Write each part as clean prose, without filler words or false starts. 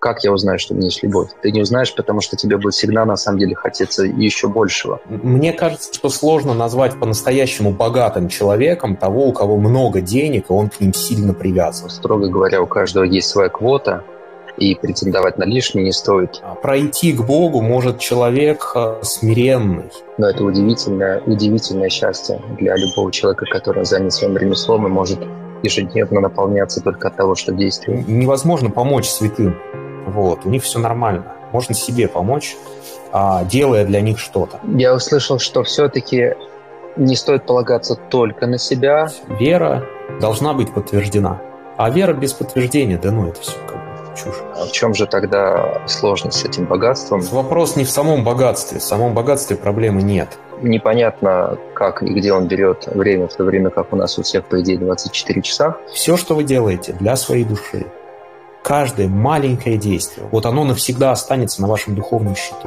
Как я узнаю, что у меня есть любовь? Ты не узнаешь, потому что тебе будет всегда на самом деле хотеться еще большего. Мне кажется, что сложно назвать по-настоящему богатым человеком того, у кого много денег, и он к ним сильно привязан. Строго говоря, у каждого есть своя квота, и претендовать на лишнее не стоит. Пройти к Богу может человек смиренный. Но это удивительное счастье для любого человека, который занят своим ремеслом и может ежедневно наполняться только от того, что действует. Невозможно помочь святым. Вот, у них все нормально. Можно себе помочь, делая для них что-то. Я услышал, что все-таки не стоит полагаться только на себя. Вера должна быть подтверждена. А вера без подтверждения, да ну это все как бы чушь. А в чем же тогда сложность с этим богатством? Вопрос не в самом богатстве. В самом богатстве проблемы нет. Непонятно, как и где он берет время, в то время как у нас у всех, по идее, 24 часа. Все, что вы делаете для своей души, каждое маленькое действие, вот оно навсегда останется на вашем духовном счету.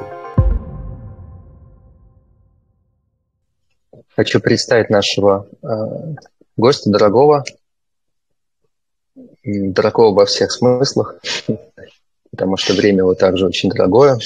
Хочу представить нашего гостя, дорогого во всех смыслах, потому что время его также очень дорогое.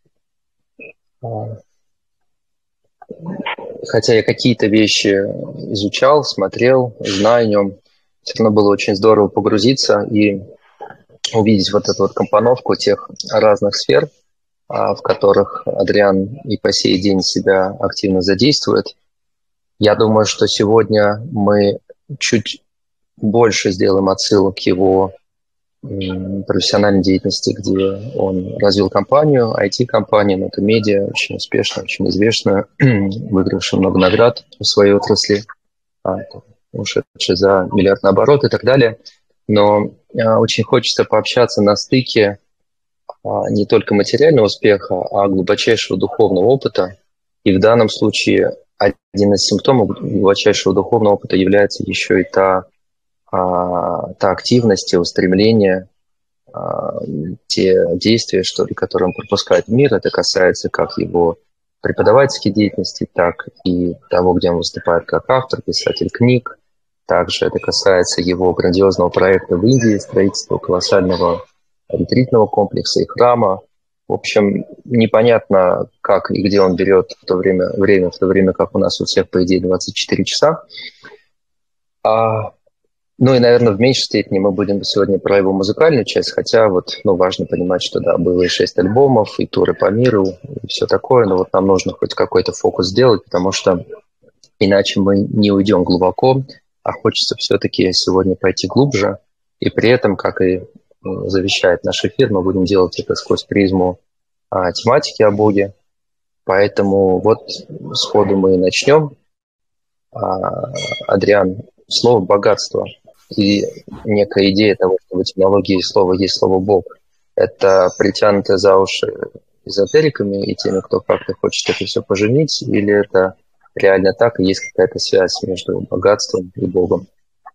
Хотя я какие-то вещи изучал, смотрел, знаю о нем, все равно было очень здорово погрузиться и увидеть вот эту вот компоновку тех разных сфер, в которых Адриан и по сей день себя активно задействует. Я думаю, что сегодня мы чуть больше сделаем отсылок к его профессиональной деятельности, где он развил компанию, IT-компанию, но это медиа, очень успешную, очень известную, выигравшую много наград в своей отрасли, ушедший за миллиардный оборот и так далее. Но очень хочется пообщаться на стыке не только материального успеха, а глубочайшего духовного опыта. И в данном случае один из симптомов глубочайшего духовного опыта является еще и та активность, те устремления, те действия, что ли, которые он пропускает в мир. Это касается как его преподавательской деятельности, так и того, где он выступает как автор, писатель книг. Также это касается его грандиозного проекта в Индии, строительства колоссального ретритного комплекса и храма. В общем, непонятно, как и где он берет в то время как у нас у всех, по идее, 24 часа. Ну и, наверное, в меньшей степени мы будем сегодня про его музыкальную часть, хотя важно понимать, что да, было и 6 альбомов, и туры по миру, и все такое, но нам нужно хоть какой-то фокус сделать, потому что иначе мы не уйдем глубоко, а хочется все-таки сегодня пойти глубже, и при этом, как и завещает наш эфир, мы будем делать это сквозь призму тематики о Боге, поэтому сходу мы и начнем. Адриан, слово «богатство» и некая идея того, что в этимологии слова есть слово «бог», это притянуто за уши эзотериками и теми, кто как-то хочет это все поженить, или это реально так, и есть какая-то связь между богатством и Богом?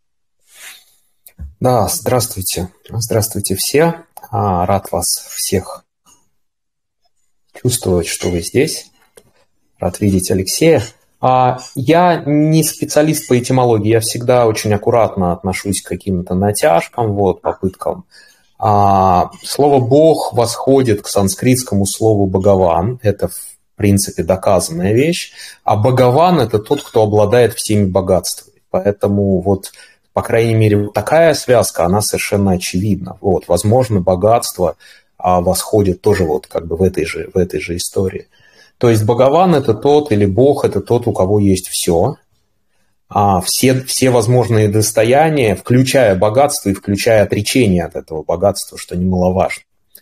Да, здравствуйте. Здравствуйте все. Рад вас всех чувствовать, что вы здесь. Рад видеть Алексея. Я не специалист по этимологии, я всегда очень аккуратно отношусь к каким-то натяжкам, попыткам. Слово «бог» восходит к санскритскому слову «бхагаван». Это, в принципе, доказанная вещь. А «бхагаван» – это тот, кто обладает всеми богатствами. Поэтому по крайней мере, такая связка, она совершенно очевидна. Возможно, богатство восходит тоже в этой же истории. То есть Бхагаван – это тот, или Бог – это тот, у кого есть все. Все возможные достояния, включая богатство и включая отречение от этого богатства, что немаловажно.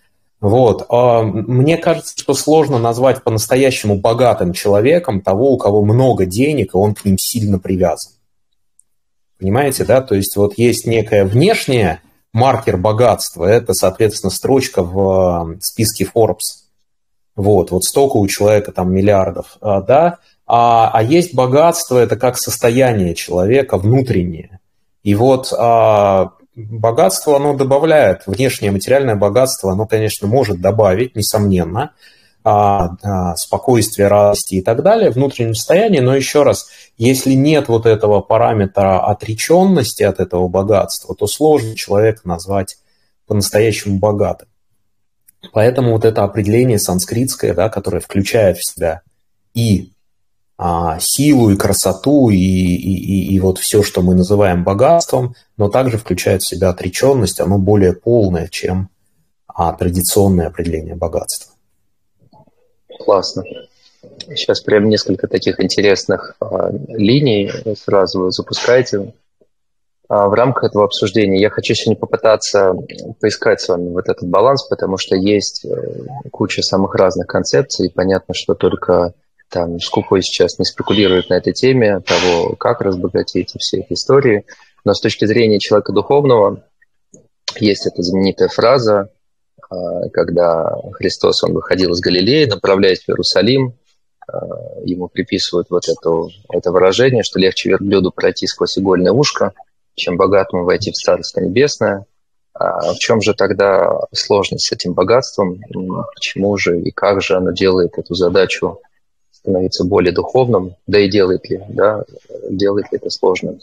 Мне кажется, что сложно назвать по-настоящему богатым человеком того, у кого много денег, и он к ним сильно привязан. Понимаете, да? То есть есть некая внешняя маркер богатства, это, соответственно, строчка в списке Forbes. Столько у человека там миллиардов, да? А есть богатство, это как состояние человека внутреннее. И богатство, оно добавляет, внешнее материальное богатство, оно, конечно, может добавить, несомненно, спокойствие, радости и так далее, внутреннее состояние, но еще раз, если нет этого параметра отреченности от этого богатства, то сложно человека назвать по-настоящему богатым. Поэтому вот это определение санскритское, да, которое включает в себя и силу, и красоту, и вот все, что мы называем богатством, но также включает в себя отреченность, оно более полное, чем традиционное определение богатства. Классно. Сейчас прям несколько таких интересных линий сразу вы запускаете. В рамках этого обсуждения я хочу сегодня попытаться поискать с вами вот этот баланс, потому что есть куча самых разных концепций, и понятно, что только там скупой сейчас не спекулирует на этой теме того, как разбогатеть и все эти истории. Но с точки зрения человека духовного есть эта знаменитая фраза, когда Христос, он выходил из Галилеи, направляясь в Иерусалим, ему приписывают вот это выражение, что легче верблюду пройти сквозь игольное ушко, чем богатому войти в Царство Небесное. А в чем же тогда сложность с этим богатством? Почему же и как же оно делает эту задачу становиться более духовным? Да и делает ли это сложным?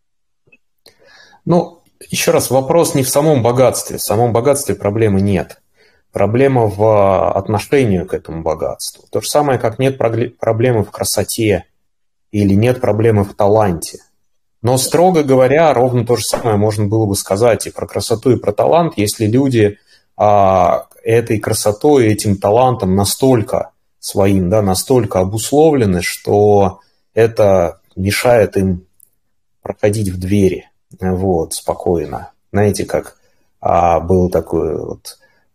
Ну, еще раз, вопрос не в самом богатстве. В самом богатстве проблемы нет. Проблема в отношении к этому богатству. То же самое, как нет проблемы в красоте или нет проблемы в таланте. Но, строго говоря, ровно то же самое можно было бы сказать и про красоту, и про талант, если люди этой красотой, этим талантом настолько своим, да, настолько обусловлены, что это мешает им проходить в двери, вот, спокойно. Знаете, как был такой вот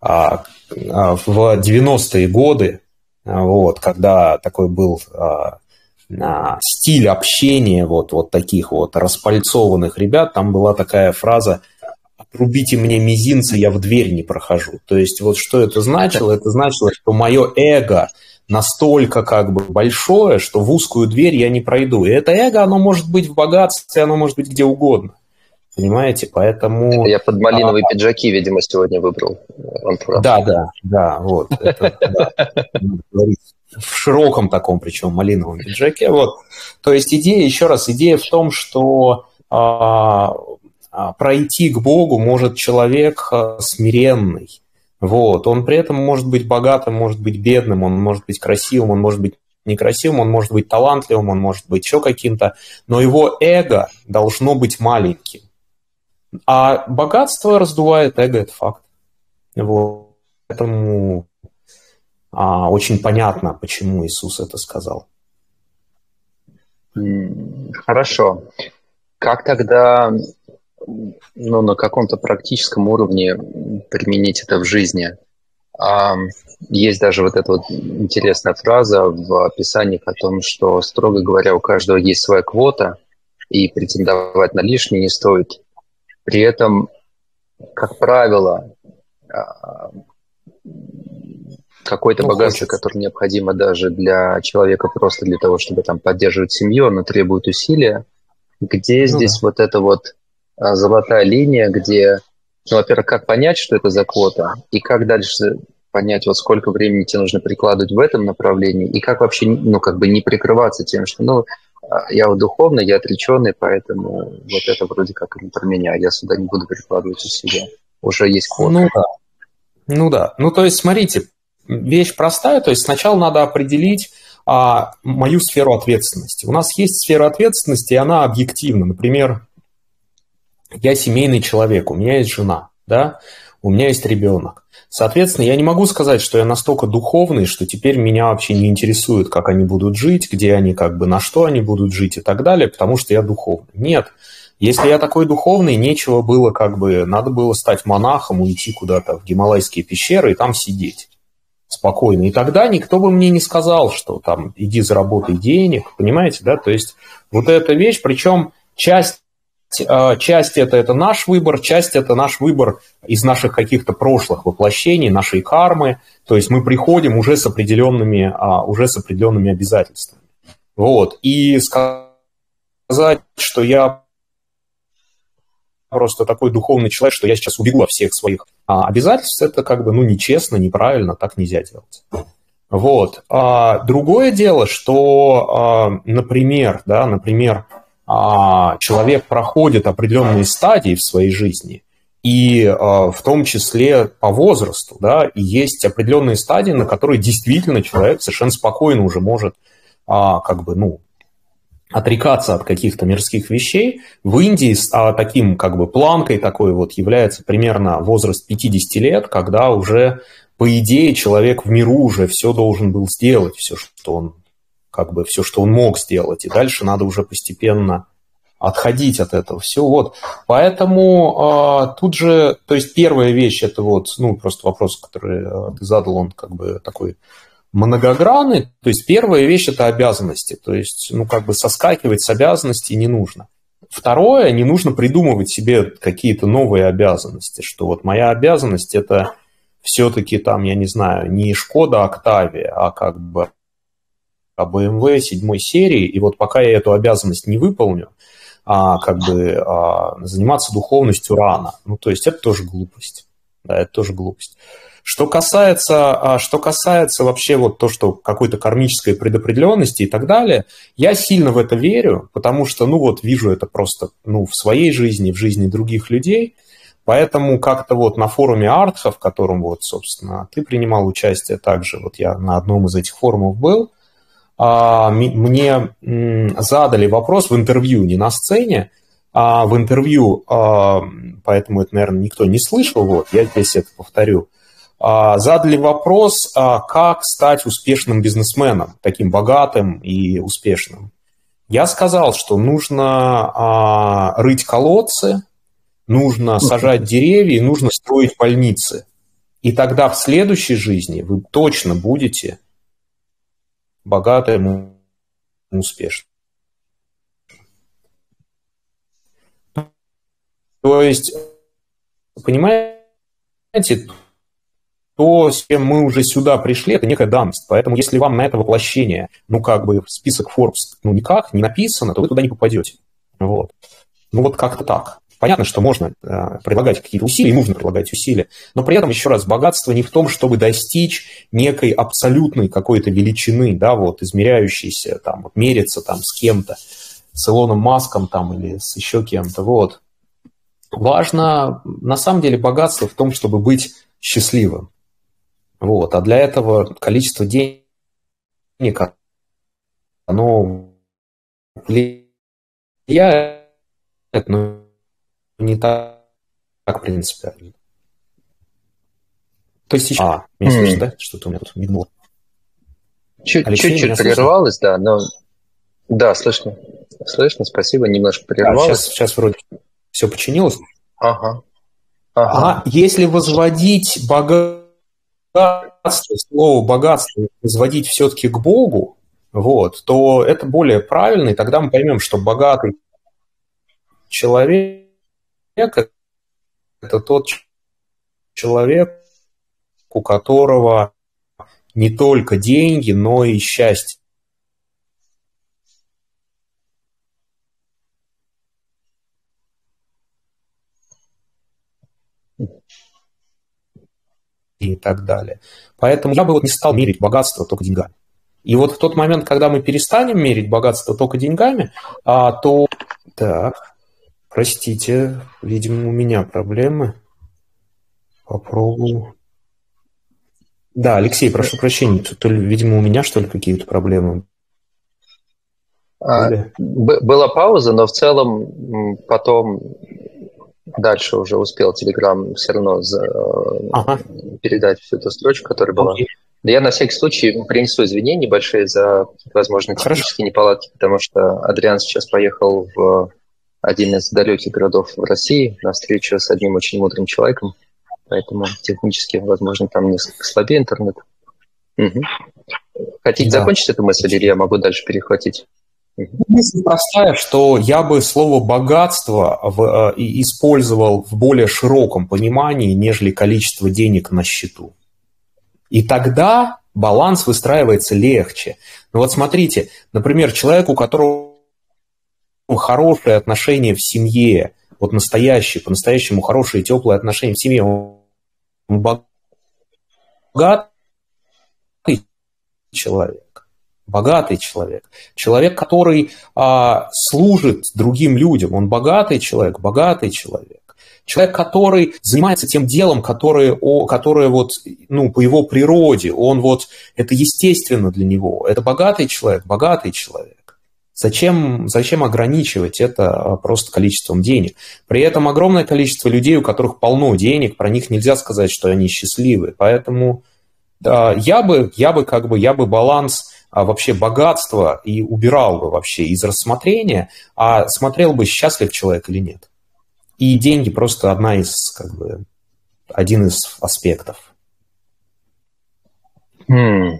в 90-е годы, вот, когда такой был стиль общения вот таких вот распальцованных ребят, там была такая фраза: «Отрубите мне мизинцы, я в дверь не прохожу». То есть вот что это значило? Это значило, что мое эго настолько как бы большое, что в узкую дверь я не пройду. И это эго, оно может быть в богатстве, оно может быть где угодно. Понимаете? Поэтому... Это я под малиновые пиджаки, видимо, сегодня выбрал. Да, вот. Это, в широком таком, причем малиновом пиджаке. Вот. То есть идея в том, что пройти к Богу может человек смиренный. Вот. Он при этом может быть богатым, может быть бедным, он может быть красивым, он может быть некрасивым, он может быть талантливым, он может быть еще каким-то, но его эго должно быть маленьким. А богатство раздувает эго, это факт. Вот. Поэтому очень понятно, почему Иисус это сказал. Хорошо. Как тогда, на каком-то практическом уровне применить это в жизни? Есть даже вот эта вот интересная фраза в Писании о том, что, строго говоря, у каждого есть своя квота, и претендовать на лишнее не стоит. При этом, как правило, какое-то богатство, которое необходимо даже для человека просто для того, чтобы там поддерживать семью, оно требует усилия. Где здесь вот эта вот золотая линия, где, во-первых, как понять, что это за квота, и как дальше понять, вот сколько времени тебе нужно прикладывать в этом направлении, и как вообще, не прикрываться тем, что, я вот духовный, я отреченный, поэтому вот это вроде как не про меня, я сюда не буду прикладывать усилия. Уже есть квота. То есть, смотрите, вещь простая, то есть сначала надо определить мою сферу ответственности. У нас есть сфера ответственности, и она объективна. Например, я семейный человек, у меня есть жена, да, у меня есть ребенок. Соответственно, я не могу сказать, что я настолько духовный, что теперь меня вообще не интересует, как они будут жить, где они, на что они будут жить и так далее, потому что я духовный. Нет. Если я такой духовный, нечего было надо было стать монахом, уйти куда-то в гималайские пещеры и там сидеть спокойно. И тогда никто бы мне не сказал, что там иди заработай денег, понимаете, да? То есть вот эта вещь, причем часть это наш выбор, часть это наш выбор из наших каких-то прошлых воплощений, нашей кармы. То есть мы приходим уже с определенными обязательствами. Вот. И сказать, что я просто такой духовный человек, что я сейчас убегу от всех своих обязательств, это нечестно, неправильно, так нельзя делать. Вот. Другое дело, что, например, человек проходит определенные стадии в своей жизни, и в том числе по возрасту, да, и есть определенные стадии, на которые действительно человек совершенно спокойно уже может как бы, ну, отрекаться от каких-то мирских вещей. В Индии таким как бы планкой такой вот является примерно возраст 50 лет, когда уже, по идее, человек в миру уже все должен был сделать, все, что он, как бы, все, что он мог сделать, и дальше надо уже постепенно отходить от этого всего. Вот. Поэтому тут же, то есть первая вещь, это вот, ну, просто вопрос, который ты задал, он как бы такой многогранный. То есть первая вещь – это обязанности. То есть, ну, как бы соскакивать с обязанностей не нужно. Второе, не нужно придумывать себе какие-то новые обязанности, что вот моя обязанность – это все-таки там, я не знаю, не Шкода Октавия, а как бы BMW 7 серии, и вот пока я эту обязанность не выполню, как бы заниматься духовностью рано. Ну, то есть это тоже глупость. Да, это тоже глупость. Что касается вообще вот то, что какой-то кармической предопределенности и так далее, я сильно в это верю, потому что, ну, вот вижу это просто, ну, в своей жизни, в жизни других людей. Поэтому как-то вот на форуме Артха, в котором вот, собственно, ты принимал участие также, вот я на одном из этих форумов был, мне задали вопрос в интервью, не на сцене, а в интервью, поэтому это, наверное, никто не слышал, вот, я здесь это повторю. Задали вопрос, как стать успешным бизнесменом, таким богатым и успешным. Я сказал, что нужно рыть колодцы, нужно сажать деревья и нужно строить больницы. И тогда в следующей жизни вы точно будете богатым и успешным. То есть, понимаете, то, с кем мы уже сюда пришли, это некая данность. Поэтому если вам на это воплощение, ну, как бы в список Forbes, ну, никак не написано, то вы туда не попадете. Вот. Ну, вот как-то так. Понятно, что можно предлагать какие-то усилия, и нужно предлагать усилия, но при этом, еще раз, богатство не в том, чтобы достичь некой абсолютной какой-то величины, да, вот, измеряющейся, там, вот, мериться там с кем-то, с Илоном Маском там или с еще кем-то, вот. Важно, на самом деле, богатство в том, чтобы быть счастливым. Вот. А для этого количество денег, оно влияет, но не так принципиально. То есть еще... меня слышно, да? Что-то у меня тут мигнуло. Чуть-чуть прервалось, да, но... Да, слышно. Слышно, спасибо, немножко прервалось. Сейчас вроде все починилось. Ага. Если возводить богатство, слово богатство возводить все-таки к Богу, вот, то это более правильно, и тогда мы поймем, что богатый человек – это тот человек, у которого не только деньги, но и счастье. И так далее. Поэтому я бы вот не стал мерить богатство только деньгами. И вот в тот момент, когда мы перестанем мерить богатство только деньгами, то... Так, простите, видимо, у меня проблемы. Попробую. Да, Алексей, прошу прощения, то ли, видимо, у меня, что ли, какие-то проблемы? Была пауза, но в целом потом дальше уже успел Telegram все равно передать всю эту строчку, которая была. Да я на всякий случай принесу извинения небольшие за, возможно, технические неполадки, потому что Адриан сейчас поехал в один из далеких городов в России на встречу с одним очень мудрым человеком, поэтому технически, возможно, там несколько слабее интернет. Угу. Хотите закончить эту мысль, или я могу дальше перехватить? Мысль простая, что я бы слово «богатство» использовал в более широком понимании, нежели количество денег на счету. И тогда баланс выстраивается легче. Ну вот смотрите, например, человек, у которого хорошие отношения в семье, вот настоящие, по-настоящему хорошие, теплые отношения в семье, он богатый человек. Богатый человек. Человек, который служит другим людям, он богатый человек, богатый человек. человек. Человек, который занимается тем делом, которое вот, ну, по его природе, он вот, это естественно для него. Это богатый человек. Зачем ограничивать это просто количеством денег? При этом огромное количество людей, у которых полно денег, про них нельзя сказать, что они счастливы. Поэтому да, я бы баланс вообще богатства и убирал бы вообще из рассмотрения, а смотрел бы, счастлив человек или нет. И деньги просто один из аспектов. Ну,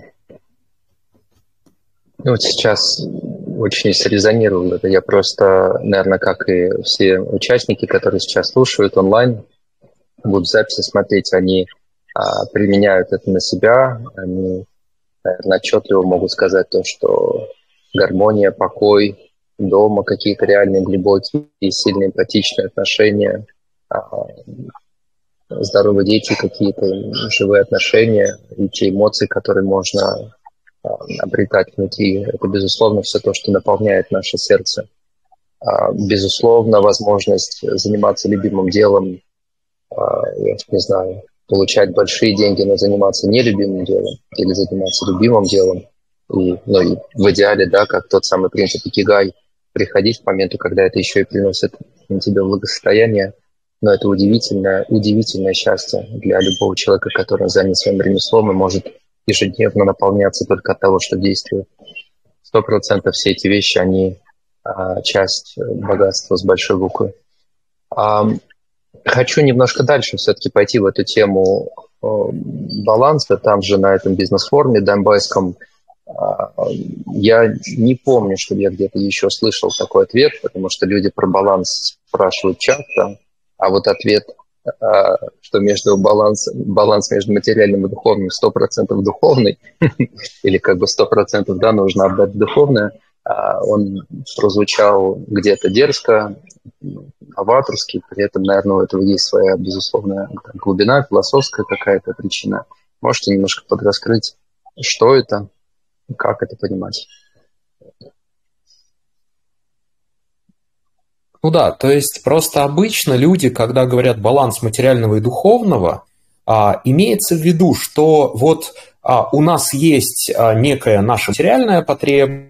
вот сейчас очень срезонировал это. Я просто, наверное, как и все участники, которые сейчас слушают онлайн, будут записи смотреть, они применяют это на себя, они, наверное, отчетливо могут сказать то, что гармония, покой, дома, какие-то реальные глубокие и сильные эмпатичные отношения, здоровые дети, какие-то живые отношения и те эмоции, которые можно обретать внутри. Это, безусловно, все то, что наполняет наше сердце. Безусловно, возможность заниматься любимым делом, я не знаю, получать большие деньги, но заниматься нелюбимым делом или заниматься любимым делом. И в идеале, да, как тот самый принцип икигай, приходить к моменту, когда это еще и приносит на тебе благосостояние. Но это удивительное счастье для любого человека, который занят своим ремеслом и может ежедневно наполняться только от того, что действует. 100% все эти вещи, они часть богатства с большой буквы. Хочу немножко дальше все-таки пойти в эту тему баланса. Там же на этом бизнес-форуме донбайском я не помню, чтобы я где-то еще слышал такой ответ, потому что люди про баланс спрашивают часто, а вот ответ, что баланс между материальным и духовным 100% духовный, или 100% да, нужно отдать духовное, он прозвучал где-то дерзко, новаторски, при этом, наверное, у этого есть своя, безусловная глубина, философская какая-то причина. Можете немножко подраскрыть, что это, как это понимать? Ну да, то есть просто обычно люди, когда говорят баланс материального и духовного, имеется в виду, что вот у нас есть некая наша материальная потребность,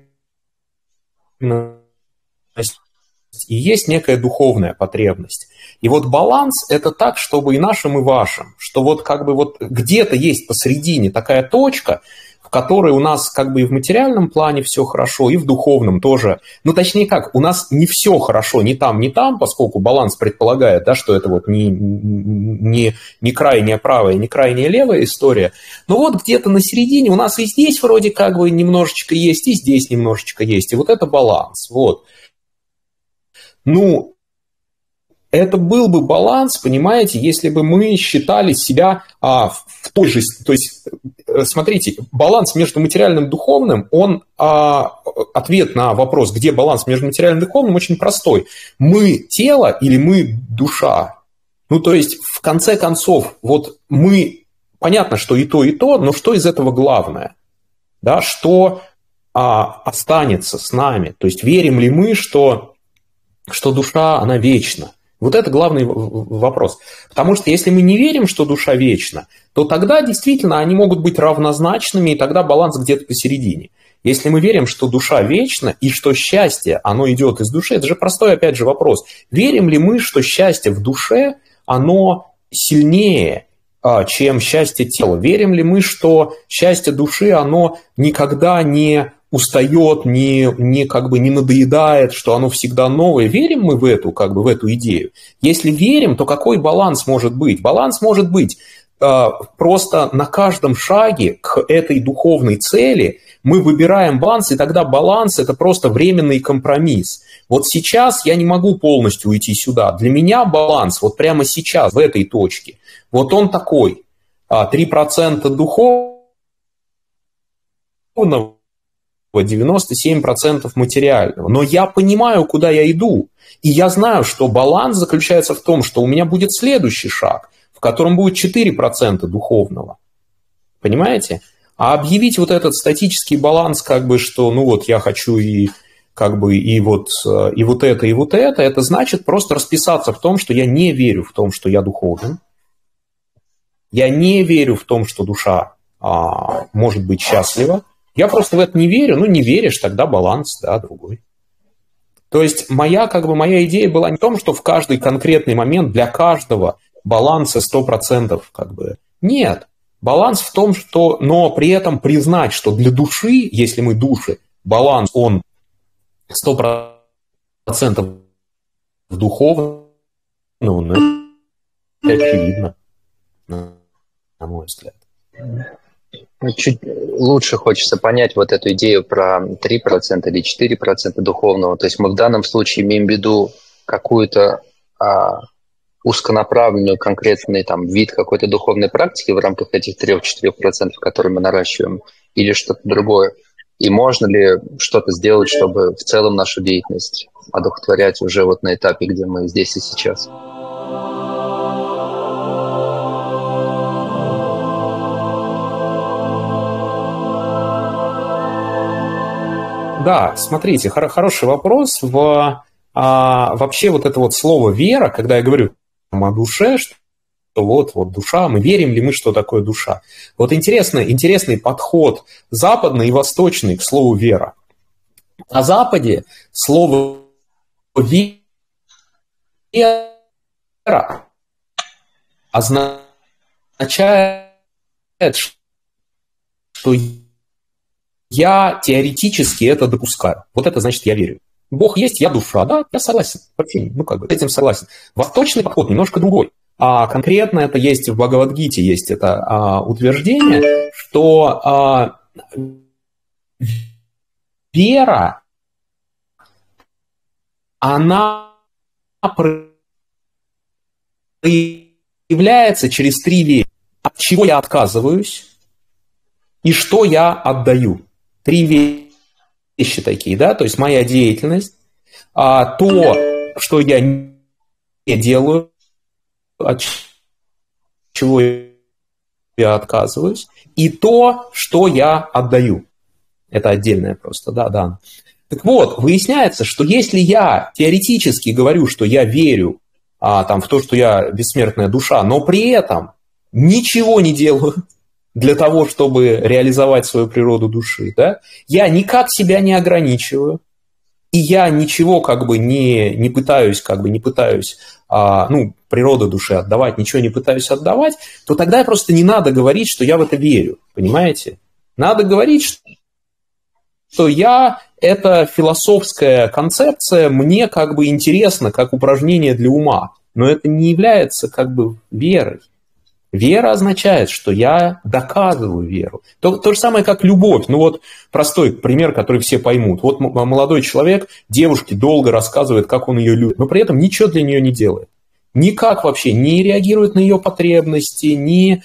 и есть некая духовная потребность. И вот баланс – это так, чтобы и нашим, и вашим, что вот где-то есть посередине такая точка, в которой у нас и в материальном плане все хорошо, и в духовном тоже. Ну, точнее как, у нас не все хорошо ни там, поскольку баланс предполагает, да, что это вот не крайняя правая, не крайняя левая история. Но вот где-то на середине у нас и здесь вроде немножечко есть, и здесь немножечко есть. И вот это баланс. Вот. Ну, это был бы баланс, понимаете, если бы мы считали себя в той же... То есть, смотрите, баланс между материальным и духовным, ответ на вопрос, где баланс между материальным и духовным, очень простой. Мы тело или мы душа? Ну, то есть, в конце концов, вот мы... Понятно, что и то, но что из этого главное? Да, что останется с нами? То есть, верим ли мы, что душа, она вечна? Вот это главный вопрос. Потому что если мы не верим, что душа вечна, то тогда действительно они могут быть равнозначными, и тогда баланс где-то посередине. Если мы верим, что душа вечна, и что счастье, оно идет из души, это же простой, опять же, вопрос. Верим ли мы, что счастье в душе, оно сильнее, чем счастье тела? Верим ли мы, что счастье души, оно никогда не устает, не надоедает, что оно всегда новое? Верим мы в эту идею? Если верим, то какой баланс может быть? Баланс может быть просто на каждом шаге к этой духовной цели мы выбираем баланс, и тогда баланс – это просто временный компромисс. Вот сейчас я не могу полностью уйти сюда. Для меня баланс вот прямо сейчас, в этой точке, вот он такой. 3% духовного, 97% материального. Но я понимаю, куда я иду. И я знаю, что баланс заключается в том, что у меня будет следующий шаг, в котором будет 4% духовного. Понимаете? А объявить вот этот статический баланс, что, я хочу и как бы и вот это значит просто расписаться в том, что я не верю в том, что я духовен. Я не верю в том, что душа может быть счастлива. Я просто в это не верю. Ну, не веришь, тогда баланс, да, другой. То есть моя идея была не в том, что в каждый конкретный момент для каждого баланса 100%. Как бы. Нет. Баланс в том, что... Но при этом признать, что для души, если мы души, баланс, он 100% духовного, ну, это очевидно, на мой взгляд. Чуть лучше хочется понять вот эту идею про 3% или 4% духовного. То есть мы в данном случае имеем в виду какую-то узконаправленную, конкретный там, вид какой-то духовной практики в рамках этих 3-4%, которые мы наращиваем, или что-то другое. И можно ли что-то сделать, чтобы в целом нашу деятельность одухотворять уже вот на этапе, где мы здесь и сейчас? Да, смотрите, хороший вопрос. Вообще вот это вот слово «вера», когда я говорю о душе, что вот душа, мы верим ли мы, что такое душа. Вот интересный подход западный и восточный к слову «вера». На Западе слово «вера» означает, что я теоретически это допускаю. Вот это значит, я верю. Бог есть, я душа. Да, я согласен. Вообще, с этим согласен. Восточный подход немножко другой. А конкретно это есть в Бхагавад-гите, есть это утверждение, что вера, она проявляется через 3 вещи. От чего я отказываюсь и что я отдаю. 3 вещи такие, да, то есть моя деятельность, то, что я не делаю, от чего я отказываюсь, и то, что я отдаю. Это отдельное просто, да. Так вот, выясняется, что если я теоретически говорю, что я верю в то, что я бессмертная душа, но при этом ничего не делаю для того, чтобы реализовать свою природу души, да, я никак себя не ограничиваю, и я ничего не пытаюсь природу души отдавать, ничего не пытаюсь отдавать, то тогда просто не надо говорить, что я в это верю, понимаете? Надо говорить, что это философская концепция, мне интересна как упражнение для ума, но это не является верой. Вера означает, что я доказываю веру. То же самое, как любовь. Ну вот простой пример, который все поймут. Вот молодой человек девушке долго рассказывает, как он ее любит, но при этом ничего для нее не делает. Никак вообще не реагирует на ее потребности, не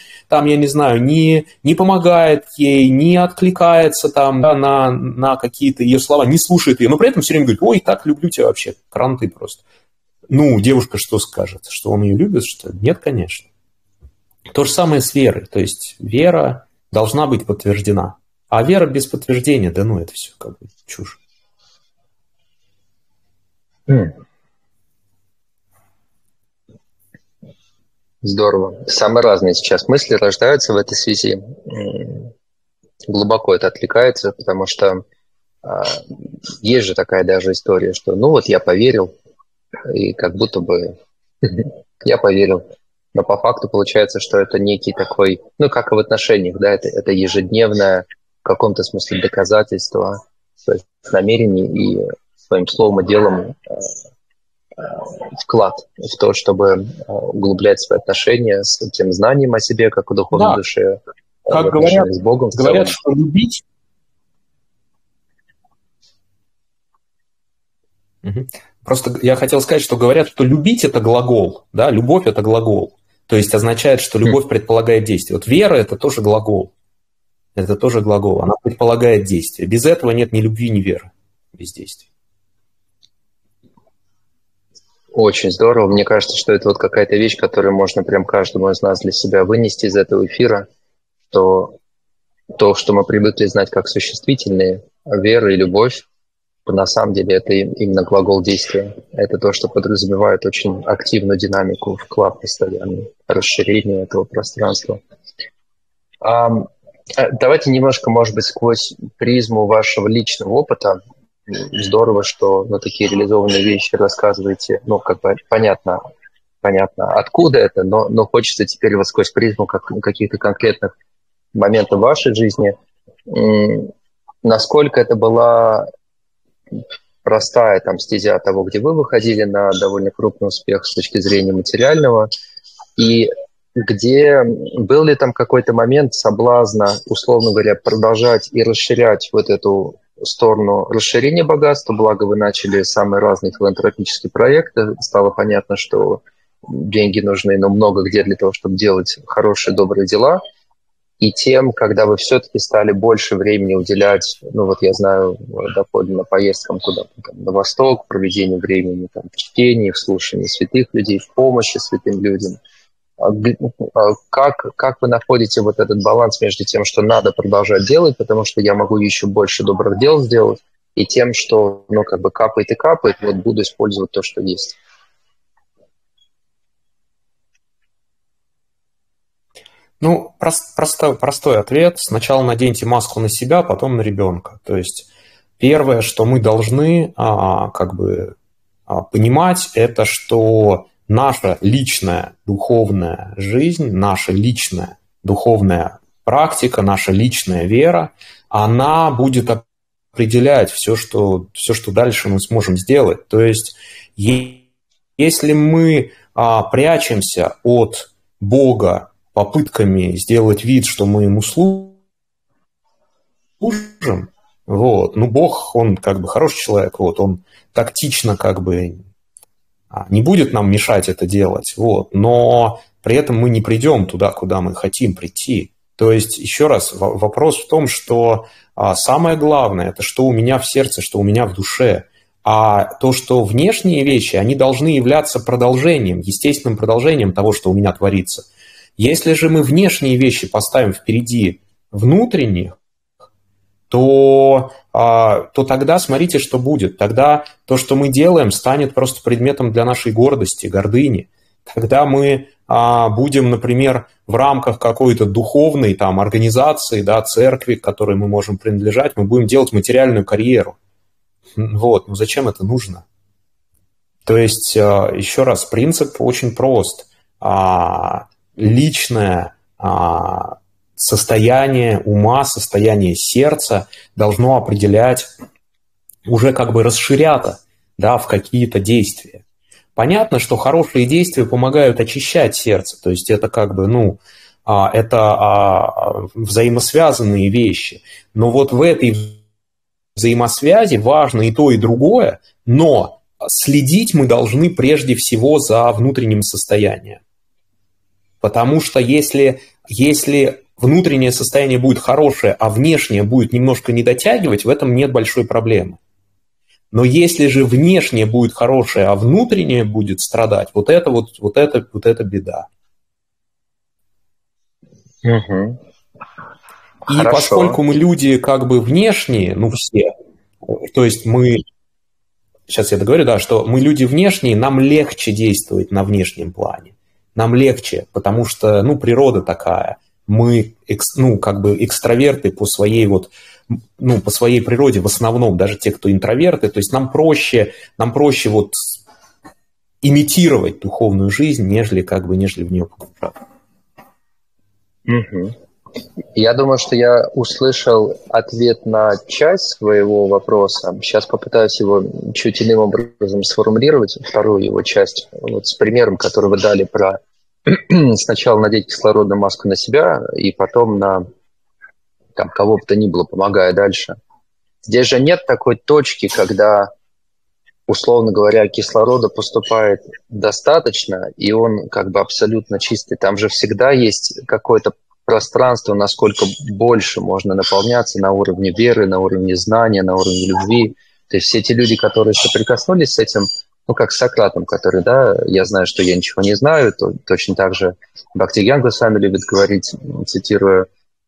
помогает ей, не откликается на какие-то ее слова, не слушает ее, но при этом все время говорит: ой, так люблю тебя вообще, кранты просто. Ну, девушка что скажет? Что он ее любит, что ли? Нет, конечно. То же самое с верой. То есть вера должна быть подтверждена. А вера без подтверждения, это все чушь. Здорово. Самые разные сейчас мысли рождаются в этой связи. Глубоко это откликается, потому что есть же такая даже история, что я поверил, и как будто бы я поверил. Но по факту получается, что это некий такой, как и в отношениях, да, это ежедневное в каком-то смысле доказательство своих намерений и своим словом и делом вклад в то, чтобы углублять свои отношения с тем знанием о себе, как о духовной душе, как говорят, с Богом. Говорят, что любить... Просто я хотел сказать, что говорят, что любить – это глагол, да, любовь – это глагол. То есть означает, что любовь предполагает действие. Вот вера – это тоже глагол. Это тоже глагол. Она предполагает действие. Без этого нет ни любви, ни веры. Без действия. Очень здорово. Мне кажется, что это какая-то вещь, которую можно прям каждому из нас для себя вынести из этого эфира, что то, что мы привыкли знать как существительные, вера и любовь, что на самом деле это именно глагол действия. Это то, что подразумевает очень активную динамику, вклад постоянный, расширение этого пространства. Давайте немножко, может быть, сквозь призму вашего личного опыта. Здорово, что такие реализованные вещи рассказываете. Как бы понятно, откуда это, но хочется теперь вот сквозь призму каких-то конкретных моментов вашей жизни. Насколько это была простая стезя того, где вы выходили на довольно крупный успех с точки зрения материального, и где был ли там какой-то момент соблазна, условно говоря, продолжать и расширять вот эту сторону расширения богатства, благо вы начали самые разные филантропические проекты, стало понятно, что деньги нужны, но много где для того, чтобы делать хорошие, добрые дела, и тем, когда вы все-таки стали больше времени уделять, я знаю, доподлинно поездкам туда, на восток, проведению времени в чтении, в слушании святых людей, в помощи святым людям. Как вы находите вот этот баланс между тем, что надо продолжать делать, потому что я могу еще больше добрых дел сделать, и тем, что, капает и капает, буду использовать то, что есть? Простой ответ. Сначала наденьте маску на себя, потом на ребенка. То есть первое, что мы должны понимать, это что наша личная духовная жизнь, наша личная духовная практика, наша личная вера, она будет определять все, что дальше мы сможем сделать. То есть если мы прячемся от Бога попытками сделать вид, что мы ему служим, Бог, он хороший человек, он тактично не будет нам мешать это делать, но при этом мы не придем туда, куда мы хотим прийти. То есть, еще раз, вопрос в том, что самое главное, это что у меня в сердце, что у меня в душе. А то, что внешние вещи, они должны являться продолжением, естественным продолжением того, что у меня творится. Если же мы внешние вещи поставим впереди внутренних, то тогда смотрите, что будет. Тогда то, что мы делаем, станет просто предметом для нашей гордости, гордыни. Тогда мы будем, например, в рамках какой-то духовной организации, церкви, к которой мы можем принадлежать, мы будем делать материальную карьеру. Зачем это нужно? То есть, еще раз, принцип очень прост. Личное состояние ума, состояние сердца должно определять, уже расширяться, в какие-то действия. Понятно, что хорошие действия помогают очищать сердце, то есть это это взаимосвязанные вещи. Но в этой взаимосвязи важно и то, и другое, но следить мы должны прежде всего за внутренним состоянием. Потому что если внутреннее состояние будет хорошее, а внешнее будет немножко не дотягивать, в этом нет большой проблемы. Но если же внешнее будет хорошее, а внутреннее будет страдать, это беда. Угу. И хорошо. Поскольку мы люди внешние, все, то есть сейчас я договорю, что мы люди внешние, нам легче действовать на внешнем плане. Нам легче, потому что, природа такая. Мы, экстраверты по своей по своей природе в основном, даже те, кто интроверты, то есть нам проще имитировать духовную жизнь, нежели в нее погружаться. Угу. Я думаю, что я услышал ответ на часть своего вопроса. Сейчас попытаюсь его чуть иным образом сформулировать, вторую его часть, с примером, который вы дали про сначала надеть кислородную маску на себя, и потом на кого бы то ни было, помогая дальше. Здесь же нет такой точки, когда, условно говоря, кислорода поступает достаточно, и он абсолютно чистый. Там же всегда есть какое-то пространство, насколько больше можно наполняться на уровне веры, на уровне знания, на уровне любви. То есть все эти люди, которые соприкоснулись с этим, как с Сократом, который, я знаю, что я ничего не знаю, то точно так же Бхактигьян Госвами любит говорить, цитируя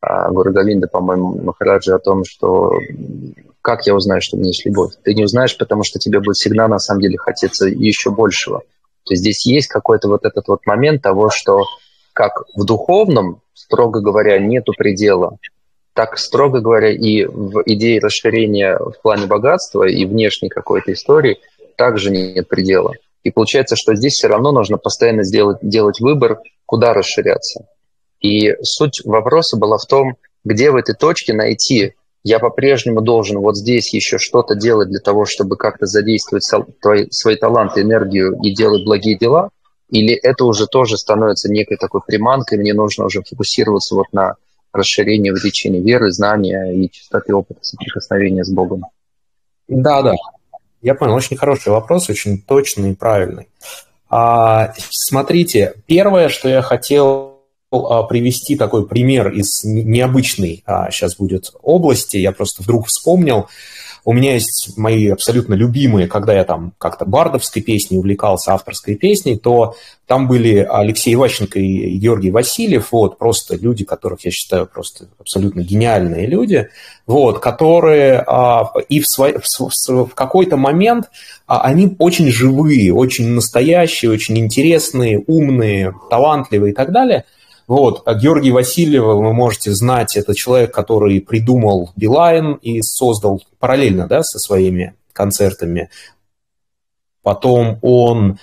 Гуру Говинда, по-моему, Махараджи, о том, что как я узнаю, что у меня есть любовь? Ты не узнаешь, потому что тебе будет всегда на самом деле хотеться еще большего. То есть здесь есть какой-то вот этот вот момент того, что как в духовном, строго говоря, нету предела, так, строго говоря, и в идее расширения в плане богатства и внешней какой-то истории также нет предела. И получается, что здесь все равно нужно постоянно делать выбор, куда расширяться. И суть вопроса была в том, где в этой точке найти, я по-прежнему должен вот здесь еще что-то делать для того, чтобы как-то задействовать свои таланты, энергию и делать благие дела, или это уже тоже становится некой такой приманкой, мне нужно уже фокусироваться вот на расширении, увеличении веры, знания и чистоты опыта соприкосновения с Богом. Да, я понял, очень хороший вопрос, очень точный и правильный. Смотрите, первое, что я хотел привести такой пример из необычной сейчас будет области, я просто вдруг вспомнил. У меня есть мои абсолютно любимые, когда я там как-то бардовской песней увлекался, авторской песней, то там были Алексей Иващенко и Георгий Васильев, вот, просто люди, которых я считаю просто абсолютно гениальные люди, вот, которые и в какой-то момент они очень живые, очень настоящие, очень интересные, умные, талантливые и так далее. Вот, Георгий Васильева вы можете знать, это человек, который придумал Билайн и создал параллельно, да, со своими концертами. Потом он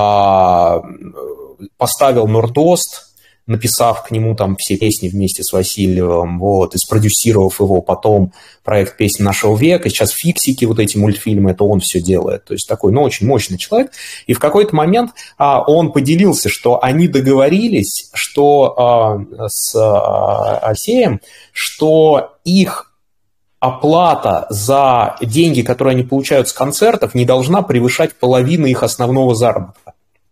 поставил Нордост, написав к нему там все песни вместе с Васильевым, вот, и спродюсировав его, потом проект «Песни нашего века», сейчас «Фиксики», вот эти мультфильмы, это он все делает, то есть такой, очень мощный человек, и в какой-то момент он поделился, что они договорились, что с Алексеем, что их оплата за деньги, которые они получают с концертов, не должна превышать половины их основного заработка.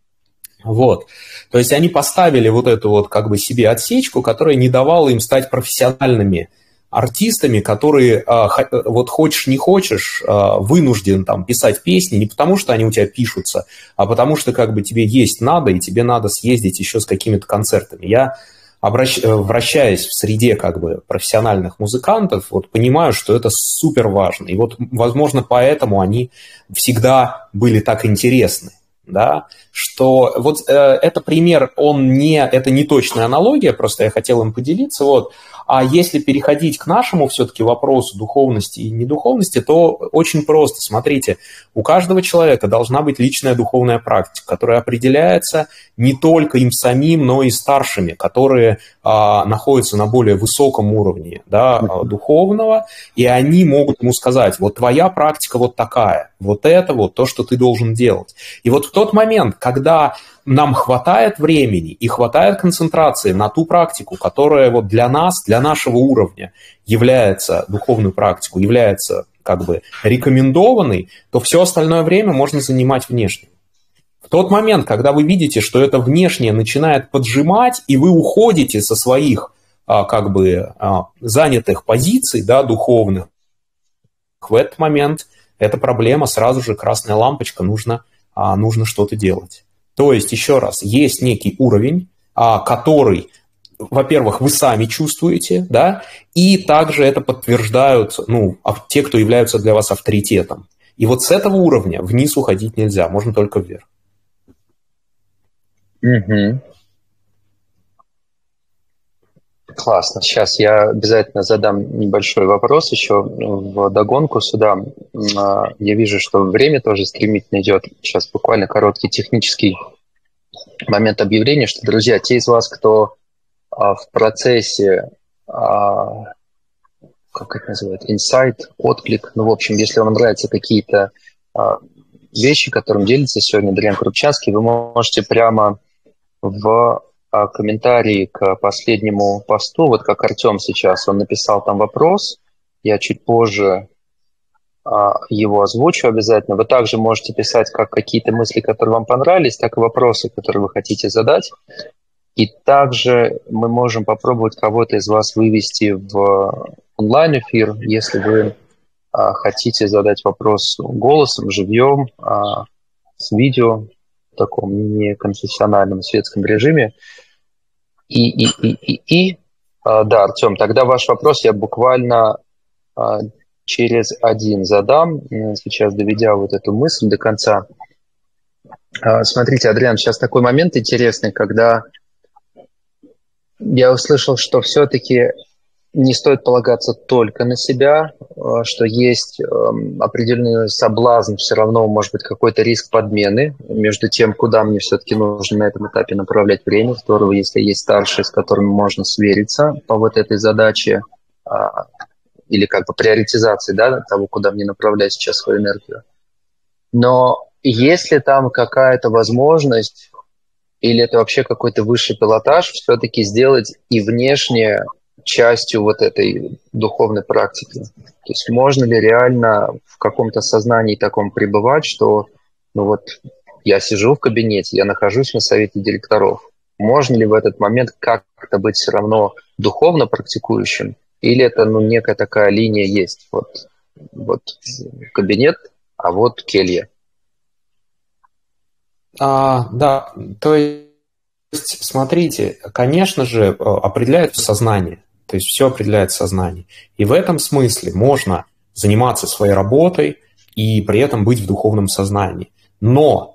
Вот. То есть они поставили вот эту вот как бы себе отсечку, которая не давала им стать профессиональными артистами, которые вот хочешь не хочешь, вынужден там писать песни не потому, что они у тебя пишутся, а потому что как бы тебе есть надо, и тебе надо съездить еще с какими-то концертами. Я, вращаясь в среде как бы профессиональных музыкантов, вот понимаю, что это супер важно. И вот, возможно, поэтому они всегда были так интересны. Да, что вот это пример, это не точная аналогия, просто я хотел им поделиться, вот. А если переходить к нашему все-таки вопросу духовности и недуховности, то очень просто. Смотрите, у каждого человека должна быть личная духовная практика, которая определяется не только им самим, но и старшими, которые находятся на более высоком уровне, да, духовного, и они могут ему сказать, вот твоя практика вот такая, вот это вот то, что ты должен делать. И вот в тот момент, когда нам хватает времени и хватает концентрации на ту практику, которая вот для нас, для нашего уровня является, духовную практику, является как бы рекомендованной, то все остальное время можно занимать внешним. В тот момент, когда вы видите, что это внешнее начинает поджимать, и вы уходите со своих как бы занятых позиций, да, духовных, в этот момент эта проблема, сразу же красная лампочка, нужно что-то делать. То есть, еще раз, есть некий уровень, который, во-первых, вы сами чувствуете, да, и также это подтверждают те, кто являются для вас авторитетом. И вот с этого уровня вниз уходить нельзя, можно только вверх. Угу. Классно. Сейчас я обязательно задам небольшой вопрос еще вдогонку сюда. Я вижу, что время тоже стремительно идет. Сейчас буквально короткий технический момент объявления, что, друзья, те из вас, кто в процессе, как это называют, инсайт, отклик, в общем, если вам нравятся какие-то вещи, которым делится сегодня Дрян Крупчанский, вы можете прямо в комментарии к последнему посту, вот как Артем сейчас, он написал там вопрос, я чуть позже его озвучу обязательно. Вы также можете писать как какие-то мысли, которые вам понравились, так и вопросы, которые вы хотите задать. И также мы можем попробовать кого-то из вас вывести в онлайн-эфир, если вы хотите задать вопрос голосом, живьем, с видео, в таком неконфессиональном светском режиме. И Да, Артем, тогда ваш вопрос я буквально через один задам, сейчас доведя вот эту мысль до конца. Смотрите, Адриан, сейчас такой момент интересный, когда я услышал, что все-таки не стоит полагаться только на себя, что есть определенный соблазн, все равно может быть какой-то риск подмены между тем, куда мне все-таки нужно на этом этапе направлять время. Здорово, если есть старшие, с которыми можно свериться по вот этой задаче или как бы приоритизации, да, того, куда мне направлять сейчас свою энергию. Но есть ли там какая-то возможность, или это вообще какой-то высший пилотаж, все-таки сделать и внешнее частью вот этой духовной практики? То есть можно ли реально в каком-то сознании таком пребывать, что ну вот я сижу в кабинете, я нахожусь на совете директоров. Можно ли в этот момент как-то быть все равно духовно практикующим? Или это ну, некая такая линия есть? Вот кабинет, а вот келья. Да, то есть, смотрите, конечно же, определяется сознание. То есть все определяет сознание. И в этом смысле можно заниматься своей работой и при этом быть в духовном сознании. Но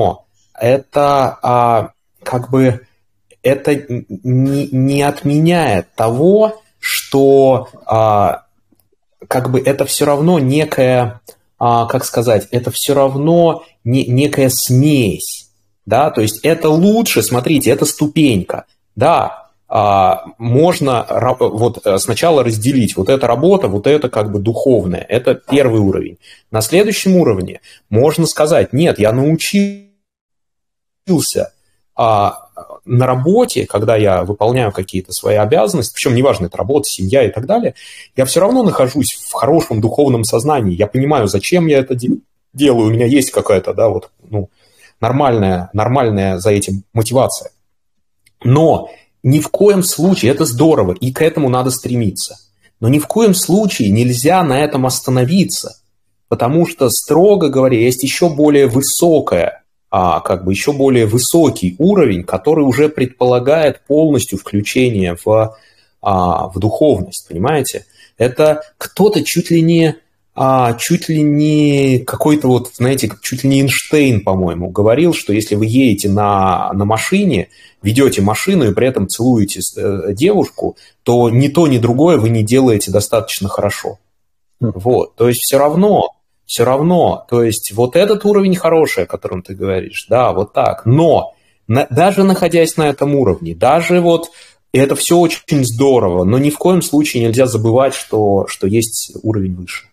это как бы это не отменяет того, что как бы это все равно некая, как сказать, это все равно некая смесь, да, то есть это лучше, смотрите, это ступенька, да, можно вот сначала разделить вот эта работа, вот это как бы духовное, это первый уровень. На следующем уровне можно сказать, нет, я научился на работе, когда я выполняю какие-то свои обязанности, причем неважно, это работа, семья и так далее, я все равно нахожусь в хорошем духовном сознании. Я понимаю, зачем я это делаю, у меня есть какая-то, да, вот, ну, нормальная за этим мотивация. Но ни в коем случае, это здорово, и к этому надо стремиться, но ни в коем случае нельзя на этом остановиться, потому что, строго говоря, есть еще более высокая, как бы еще более высокий уровень, который уже предполагает полностью включение в духовность, понимаете? Это кто-то чуть ли не какой-то вот, знаете, чуть ли не Эйнштейн, по-моему, говорил, что если вы едете на машине, ведете машину и при этом целуете девушку, то ни то, ни другое вы не делаете достаточно хорошо. Вот, то есть все равно, то есть вот этот уровень хороший, о котором ты говоришь, да, вот так, но даже находясь на этом уровне, даже вот это все очень здорово, но ни в коем случае нельзя забывать, что есть уровень выше.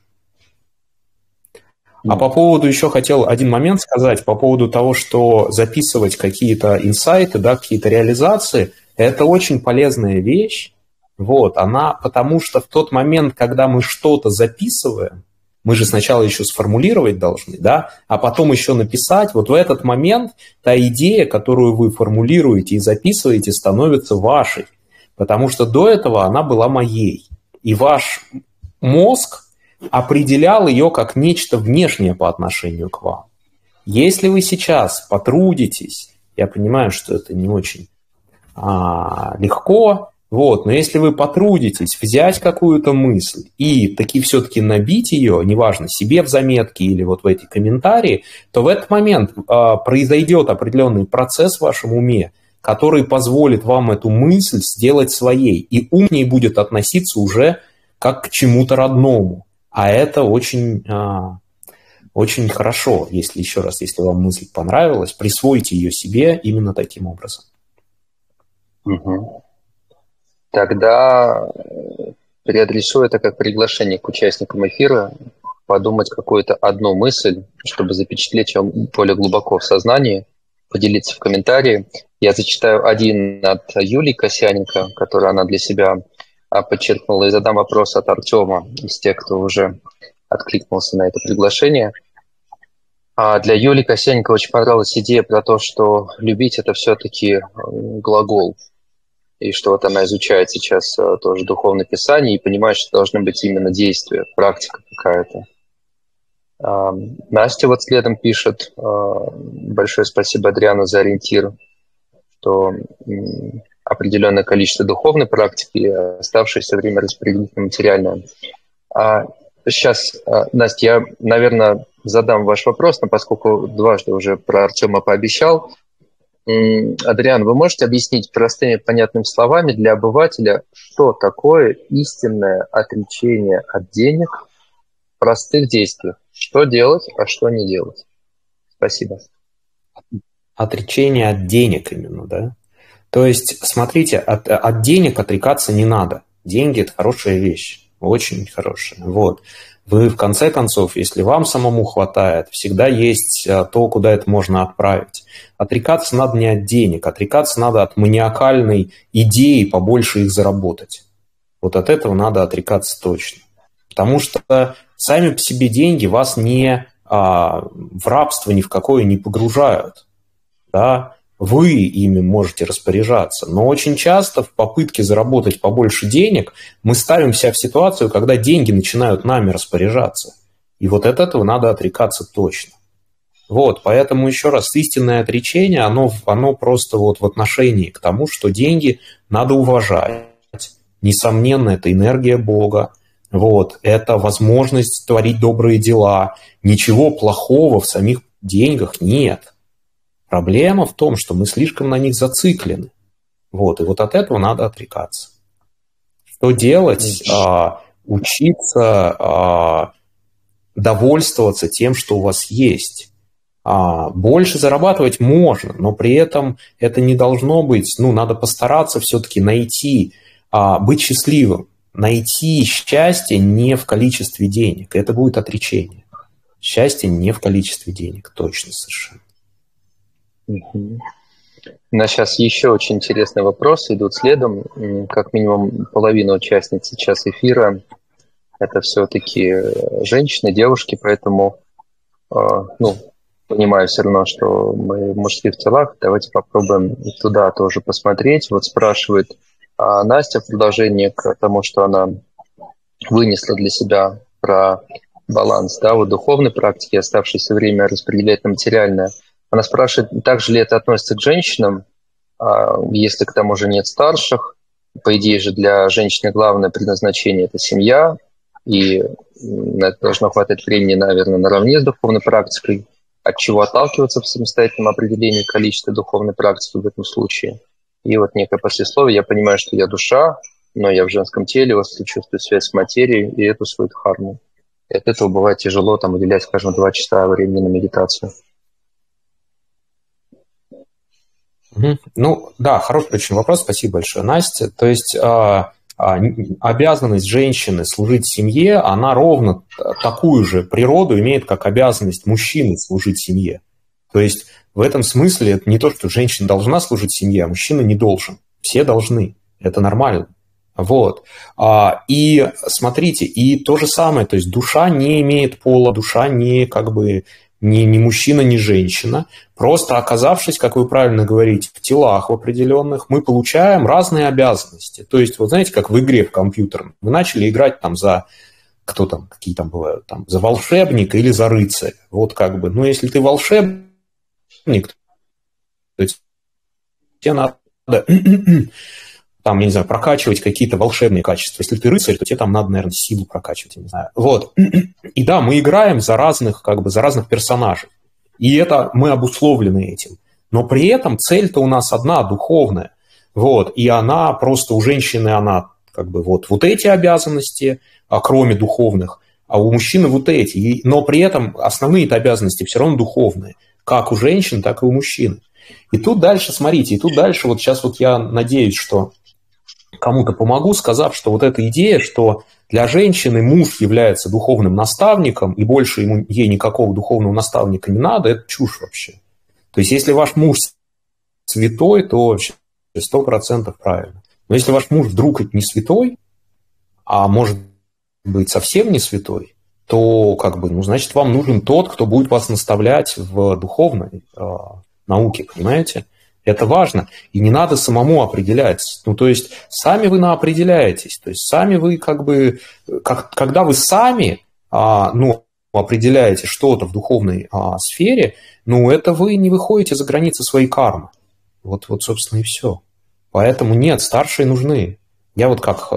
А по поводу еще хотел один момент сказать, по поводу того, что записывать какие-то инсайты, да, какие-то реализации, это очень полезная вещь, вот, потому что в тот момент, когда мы что-то записываем, мы же сначала еще сформулировать должны, да, а потом еще написать, вот в этот момент та идея, которую вы формулируете и записываете, становится вашей, потому что до этого она была моей, и ваш мозг определял ее как нечто внешнее по отношению к вам. Если вы сейчас потрудитесь, я понимаю, что это не очень легко, вот, но если вы потрудитесь взять какую-то мысль и таки все-таки набить ее, неважно, себе в заметки или вот в эти комментарии, то в этот момент произойдет определенный процесс в вашем уме, который позволит вам эту мысль сделать своей, и ум к ней будет относиться уже как к чему-то родному. А это очень, очень хорошо, если вам мысль понравилась, присвойте ее себе именно таким образом. Угу. Тогда переадресую это как приглашение к участникам эфира подумать какую-то одну мысль, чтобы запечатлеть ее более глубоко в сознании, поделиться в комментарии. Я зачитаю один от Юлии Косяненко, который она для себя подчеркнула, и задам вопрос от Артема, из тех, кто уже откликнулся на это приглашение. Для Юлии Косяненко очень понравилась идея про то, что любить – это все-таки глагол, и что вот она изучает сейчас тоже духовное писание и понимает, что должны быть именно действия, практика какая-то. Настя вот следом пишет: большое спасибо Адриану за ориентир, что определенное количество духовной практики, и оставшееся время распределить на материальное. Сейчас, Настя, я, наверное, задам ваш вопрос, но поскольку дважды уже про Артема пообещал, Адриан, вы можете объяснить простыми понятными словами для обывателя, что такое истинное отречение от денег в простых действиях? Что делать, а что не делать? Спасибо. Отречение от денег именно, да? То есть, смотрите, от денег отрекаться не надо. Деньги – это хорошая вещь, очень хорошая. Вот. Вы, в конце концов, если вам самому хватает, всегда есть то, куда это можно отправить. Отрекаться надо не от денег, отрекаться надо от маниакальной идеи побольше их заработать. Вот от этого надо отрекаться точно. Потому что сами по себе деньги вас в рабство ни в какое не погружают. Да? Вы ими можете распоряжаться, но очень часто в попытке заработать побольше денег мы ставим себя в ситуацию, когда деньги начинают нами распоряжаться. И вот от этого надо отрекаться точно. Вот, поэтому еще раз, истинное отречение, оно просто вот в отношении к тому, что деньги надо уважать. Несомненно, это энергия Бога. Вот, это возможность творить добрые дела. Ничего плохого в самих деньгах нет. Проблема в том, что мы слишком на них зациклены. Вот, и вот от этого надо отрекаться. Что делать? Учиться довольствоваться тем, что у вас есть. Больше зарабатывать можно, но при этом это не должно быть, надо постараться все-таки найти, быть счастливым, найти счастье не в количестве денег. Это будет отречение. Счастье не в количестве денег, точно совершенно. У нас сейчас еще очень интересные вопросы идут следом. Как минимум половина участниц сейчас эфира – это все-таки женщины, девушки, поэтому, понимаю все равно, что мы мужские в телах. Давайте попробуем туда тоже посмотреть. Вот спрашивает Настя в продолжение к тому, что она вынесла для себя про баланс, вот духовной практики, оставшееся время распределять на материальное. Она спрашивает, также ли это относится к женщинам, если к тому же нет старших. По идее же для женщины главное предназначение – это семья, и на это должно хватать времени, наверное, наравне с духовной практикой, от чего отталкиваться в самостоятельном определении количества духовной практики в этом случае. И вот некое послесловие. Я понимаю, что я душа, но я в женском теле, чувствую связь с материей, и эту свою дхарму. И от этого бывает тяжело уделять, скажем, 2 часа времени на медитацию. Да, хороший очень вопрос, спасибо большое, Настя. То есть обязанность женщины служить семье, она ровно такую же природу имеет, как обязанность мужчины служить семье. То есть в этом смысле это не то, что женщина должна служить семье, а мужчина не должен. Все должны, это нормально. Вот. И смотрите, и то же самое, то есть душа не имеет пола, душа не ни мужчина, ни женщина. Просто оказавшись, как вы правильно говорите, в телах в определенных, мы получаем разные обязанности. То есть, вот знаете, как в игре в компьютерном. Вы начали играть какие там бывают, за волшебника или за рыцаря. Вот если ты волшебник, то тебе надо прокачивать какие-то волшебные качества. Если ты рыцарь, то тебе там надо, наверное, силу прокачивать, я не знаю. Вот. И да, мы играем за разных персонажей. И это мы обусловлены этим. Но при этом цель-то у нас одна, духовная. Вот. И она просто у женщины, она вот эти обязанности, кроме духовных, а у мужчины вот эти. Но при этом основные-то обязанности все равно духовные. Как у женщин, так и у мужчин. И тут дальше, смотрите, вот сейчас я надеюсь, что кому-то помогу, сказав, что вот эта идея, что для женщины муж является духовным наставником, и больше ей никакого духовного наставника не надо, это чушь вообще. То есть, если ваш муж святой, то вообще 100% правильно. Но если ваш муж вдруг не святой, а может быть совсем не святой, то значит, вам нужен тот, кто будет вас наставлять в духовной науке, понимаете? Это важно. И не надо самому определять. То есть, сами вы определяетесь. То есть, сами вы когда вы сами определяете что-то в духовной сфере, это вы не выходите за границы своей кармы. Вот, собственно, и все. Поэтому нет, старшие нужны. Я вот как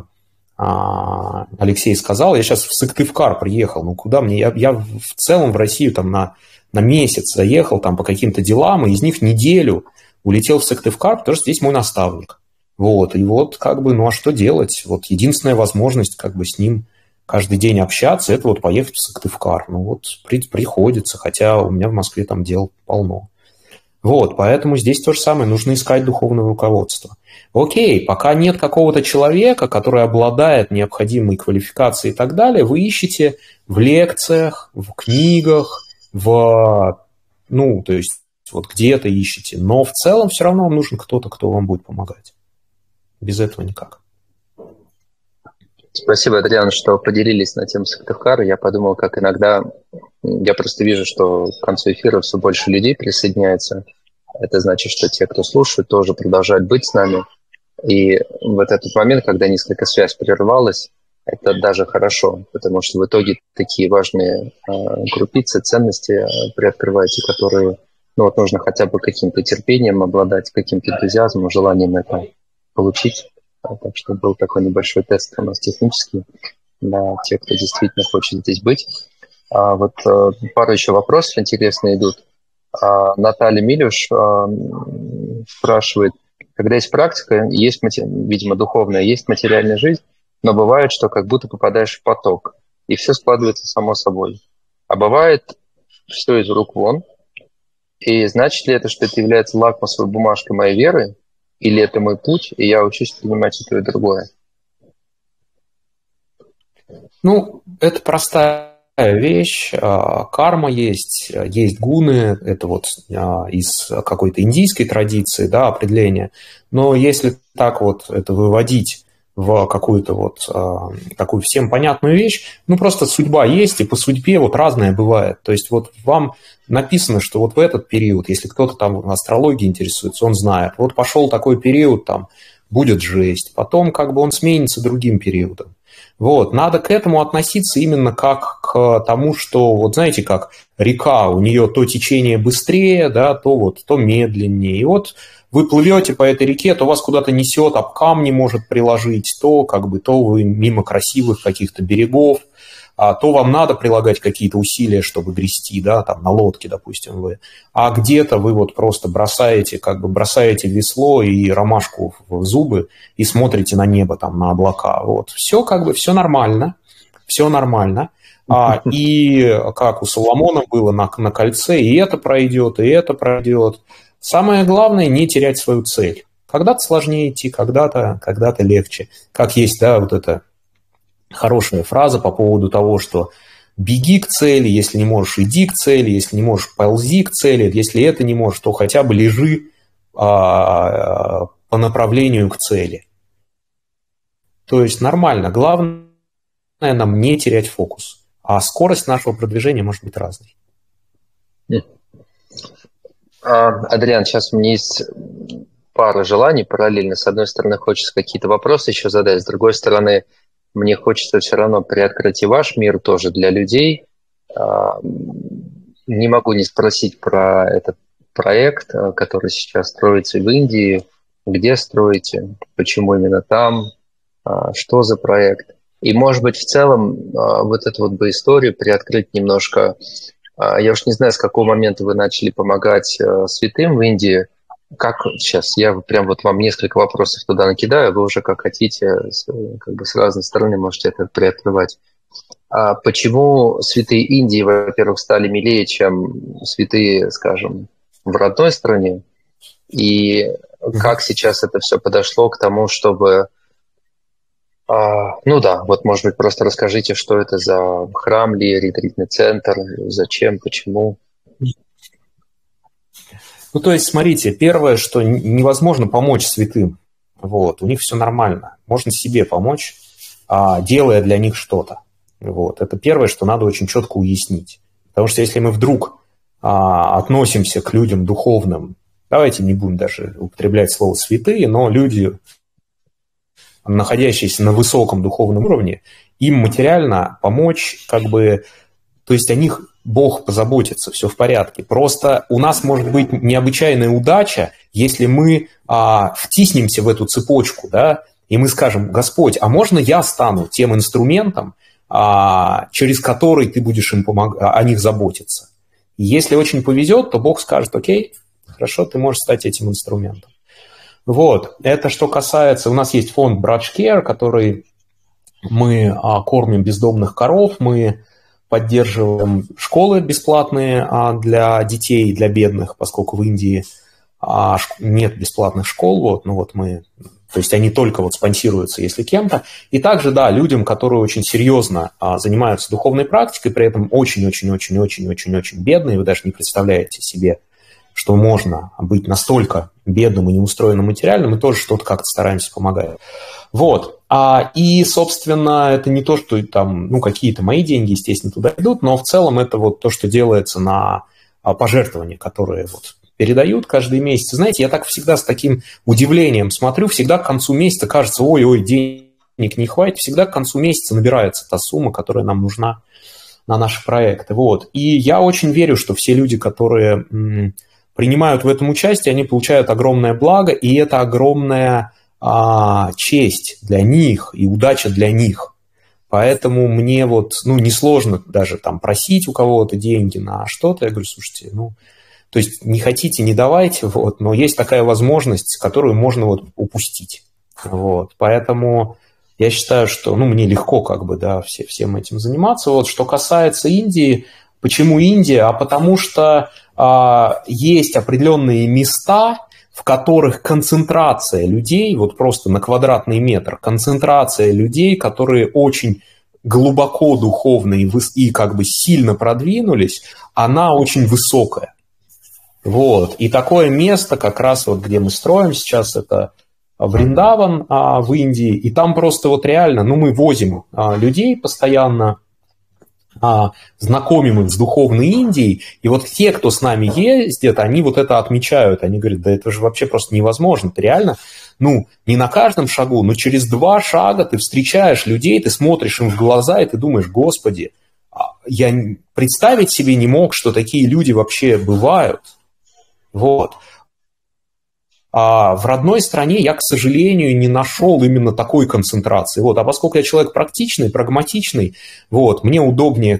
Алексей сказал, я сейчас в Сыктывкар приехал. Ну, куда мне? Я в целом в Россию там на месяц заехал там по каким-то делам, и из них неделю улетел в Сыктывкар, потому что здесь мой наставник. Вот, и вот как бы, ну а что делать? Вот единственная возможность как бы с ним каждый день общаться, это вот поехать в Сыктывкар. Ну вот приходится, хотя у меня в Москве там дел полно. Вот, поэтому здесь то же самое, нужно искать духовное руководство. Окей, пока нет какого-то человека, который обладает необходимой квалификацией и так далее, вы ищете в лекциях, в книгах, ну, то есть вот где-то ищете, но в целом все равно вам нужен кто-то, кто вам будет помогать. Без этого никак. Спасибо, Адриан, что поделились на тему Сыктывкара. Я подумал, как иногда... Я просто вижу, что к концу эфира все больше людей присоединяется. Это значит, что те, кто слушает, тоже продолжают быть с нами. И вот этот момент, когда несколько связь прервалась, это даже хорошо, потому что в итоге такие важные группицы, ценности приоткрываете, которые ну, вот нужно хотя бы каким-то терпением обладать, каким-то энтузиазмом, желанием это получить. Так что был такой небольшой тест у нас технический для тех, кто действительно хочет здесь быть. Вот пару еще вопросов интересные идут. Наталья Милюш спрашивает, когда есть практика, есть, видимо, духовная, есть материальная жизнь, но бывает, что как будто попадаешь в поток, и все складывается само собой. А бывает все из рук вон. И значит ли это, что это является лакмусовой бумажкой моей веры, или это мой путь, и я учусь принимать и то, и другое? Ну, это простая вещь. Карма есть гуны, это вот из какой-то индийской традиции, да, определение. Но если так вот это выводить в какую-то вот такую всем понятную вещь, ну, просто судьба есть, и по судьбе вот разное бывает. То есть вот вам написано, что вот в этот период, если кто-то там астрологией интересуется, он знает, вот пошел такой период, там будет жесть, потом как бы он сменится другим периодом. Вот, надо к этому относиться именно как к тому, что, вот знаете, как река, у нее то течение быстрее, да, то медленнее. И вот вы плывете по этой реке, то вас куда-то несет, об камни может приложить, то вы мимо красивых каких-то берегов, то вам надо прилагать какие-то усилия, чтобы грести, да, там на лодке, допустим, вы. А где-то вы вот просто бросаете весло и ромашку в зубы и смотрите на небо, там, на облака. Вот. Все все нормально, все нормально. И как у Соломона было на кольце, и это пройдет, и это пройдет. Самое главное – не терять свою цель. Когда-то сложнее идти, когда-то легче. Как есть, да, вот это хорошая фраза по поводу того, что беги к цели, если не можешь, иди к цели, если не можешь, ползи к цели, если это не можешь, то хотя бы лежи по направлению к цели. То есть нормально. Главное нам не терять фокус. А скорость нашего продвижения может быть разной. Адриан, сейчас у меня есть пара желаний параллельно. С одной стороны, хочется какие-то вопросы еще задать, с другой стороны, мне хочется все равно приоткрыть и ваш мир тоже для людей. Не могу не спросить про этот проект, который сейчас строится в Индии. Где строите? Почему именно там? Что за проект? И, может быть, в целом вот эту вот бы историю приоткрыть немножко. Я уж не знаю, с какого момента вы начали помогать святым в Индии. Как сейчас? Я прям вот вам несколько вопросов туда накидаю, вы уже как хотите, как бы с разной стороны можете это приоткрывать. Почему святые Индии, во-первых, стали милее, чем святые, скажем, в родной стране? И как сейчас это все подошло к тому, чтобы... Ну да, вот, может быть, просто расскажите, что это за храм ли, ретритный центр, зачем, почему? Ну, то есть, смотрите, первое, что невозможно помочь святым. Вот, у них все нормально. Можно себе помочь, делая для них что-то. Вот, это первое, что надо очень четко уяснить. Потому что если мы вдруг относимся к людям духовным, давайте не будем даже употреблять слово «святые», но люди, находящиеся на высоком духовном уровне, им материально помочь, как бы, то есть о них Бог позаботится, все в порядке. Просто у нас может быть необычайная удача, если мы втиснемся в эту цепочку, да, и мы скажем: Господь, а можно я стану тем инструментом, через который ты будешь им о них заботиться? И если очень повезет, то Бог скажет: окей, хорошо, ты можешь стать этим инструментом. Вот, это что касается... У нас есть фонд Brudge Care, который мы кормим бездомных коров, мы поддерживаем школы бесплатные для детей, для бедных, поскольку в Индии нет бесплатных школ, вот, ну вот мы, то есть они только вот спонсируются, если кем-то. И также, да, людям, которые очень серьезно занимаются духовной практикой, при этом очень-очень-очень-очень-очень-очень бедные, вы даже не представляете себе, что можно быть настолько бедным и неустроенным материально, мы тоже что-то как-то стараемся помогать. Вот. И, собственно, это не то, что там, ну, какие-то мои деньги, естественно, туда идут, но в целом это вот то, что делается на пожертвования, которые вот передают каждый месяц. Знаете, я так всегда с таким удивлением смотрю, всегда к концу месяца кажется: ой-ой, денег не хватит, всегда к концу месяца набирается та сумма, которая нам нужна на наши проекты. Вот. И я очень верю, что все люди, которые принимают в этом участие, они получают огромное благо, и это огромная честь для них и удача для них. Поэтому мне вот, ну, несложно даже там просить у кого-то деньги на что-то. Я говорю: слушайте, ну, то есть не хотите, не давайте, вот, но есть такая возможность, которую можно вот упустить. Вот. Поэтому я считаю, что, ну, мне легко как бы, да, всем этим заниматься. Вот. Что касается Индии, почему Индия? А потому что есть определенные места, в которых концентрация людей, вот просто на квадратный метр, концентрация людей, которые очень глубоко духовно и как бы сильно продвинулись, она очень высокая. Вот. И такое место, как раз вот где мы строим сейчас, это Вриндаван в Индии, и там просто вот реально, ну, мы возим людей постоянно, знакомим их с духовной Индией, и вот те, кто с нами ездит, они вот это отмечают, они говорят: да это же вообще просто невозможно, ты реально, ну, не на каждом шагу, но через 2 шага ты встречаешь людей, ты смотришь им в глаза, и ты думаешь: Господи, я представить себе не мог, что такие люди вообще бывают. Вот. А в родной стране я, к сожалению, не нашел именно такой концентрации. Вот. А поскольку я человек практичный, прагматичный, вот, мне удобнее,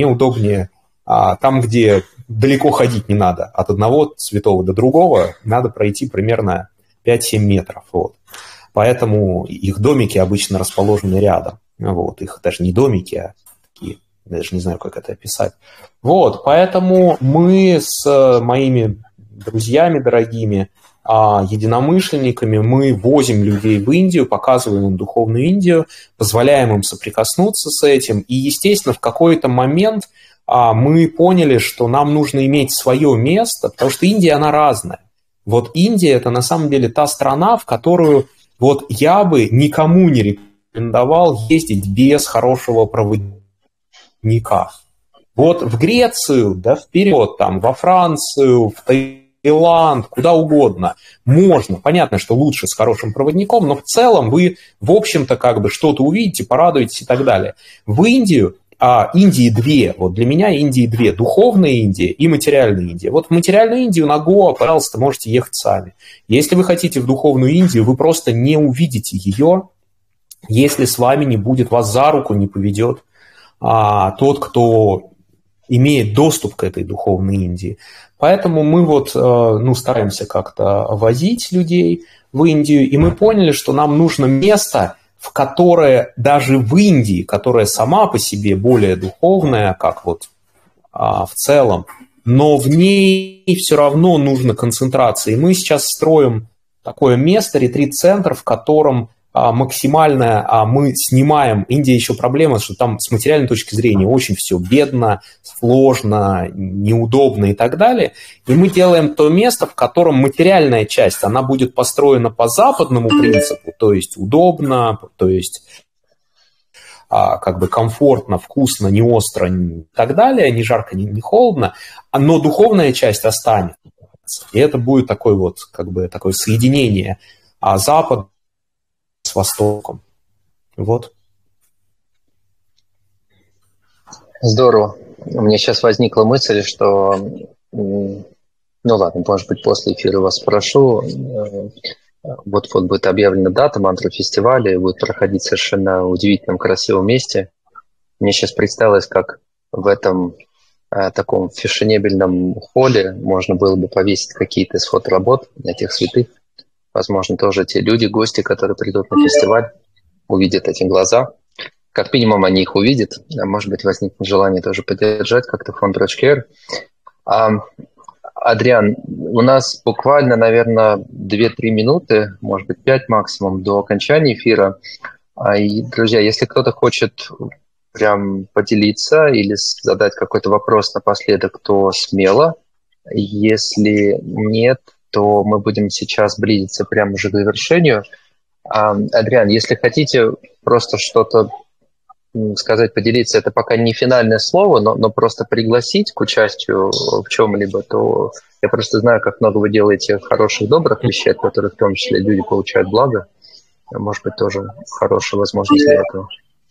там, где далеко ходить не надо. От одного святого до другого надо пройти примерно 5-7 метров. Вот. Поэтому их домики обычно расположены рядом. Вот. Их даже не домики, а такие, я даже не знаю, как это описать. Вот. Поэтому мы с моими друзьями дорогими, единомышленниками, мы возим людей в Индию, показываем им духовную Индию, позволяем им соприкоснуться с этим. И, естественно, в какой-то момент мы поняли, что нам нужно иметь свое место, потому что Индия, она разная. Вот Индия – это на самом деле та страна, в которую вот я бы никому не рекомендовал ездить без хорошего проводника. Вот в Грецию, да, вперед, там, во Францию, в Таиланд, куда угодно. Можно. Понятно, что лучше с хорошим проводником, но в целом вы, в общем-то, как бы что-то увидите, порадуетесь и так далее. В Индию, Индии 2, вот для меня Индии 2, духовная Индия и материальная Индия. Вот в материальную Индию на Гоа, пожалуйста, можете ехать сами. Если вы хотите в духовную Индию, вы просто не увидите ее, если с вами не будет, вас за руку не поведет тот, кто имеет доступ к этой духовной Индии. Поэтому мы вот, стараемся как-то возить людей в Индию, и мы поняли, что нам нужно место, в которое даже в Индии, которая сама по себе более духовная, как вот в целом, но в ней все равно нужна концентрация. И мы сейчас строим такое место, ретрит-центр, в котором максимально мы снимаем. Индия еще проблема, что там с материальной точки зрения очень все бедно, сложно, неудобно и так далее. И мы делаем то место, в котором материальная часть, она будет построена по западному принципу, то есть удобно, то есть как бы комфортно, вкусно, не остро и так далее, не жарко, не холодно, но духовная часть останется. И это будет такое вот, как бы, такое соединение Запада с Востоком. Вот. Здорово. У меня сейчас возникла мысль, что, ну ладно, может быть, после эфира вас спрошу. Вот будет объявлена дата мантра-фестиваля, и будет проходить в совершенно удивительном, красивом месте. Мне сейчас представилось, как в этом таком фешенебельном холле можно было бы повесить какие-то из фоторабот этих святых. Возможно, тоже те люди, гости, которые придут на фестиваль, увидят эти глаза. Как минимум, они их увидят. А может быть, возникнет желание тоже поддержать как-то фонд Рочкер. Адриан, у нас буквально, наверное, 2-3 минуты, может быть, 5 максимум до окончания эфира. И, друзья, если кто-то хочет прям поделиться или задать какой-то вопрос напоследок, то смело. Если нет, то мы будем сейчас близиться прямо уже к завершению. Адриан, если хотите просто что-то сказать, поделиться, это пока не финальное слово, но просто пригласить к участию в чем-либо, то я просто знаю, как много вы делаете хороших, добрых вещей, от которых в том числе люди получают благо. Может быть, тоже хорошая возможность для этого.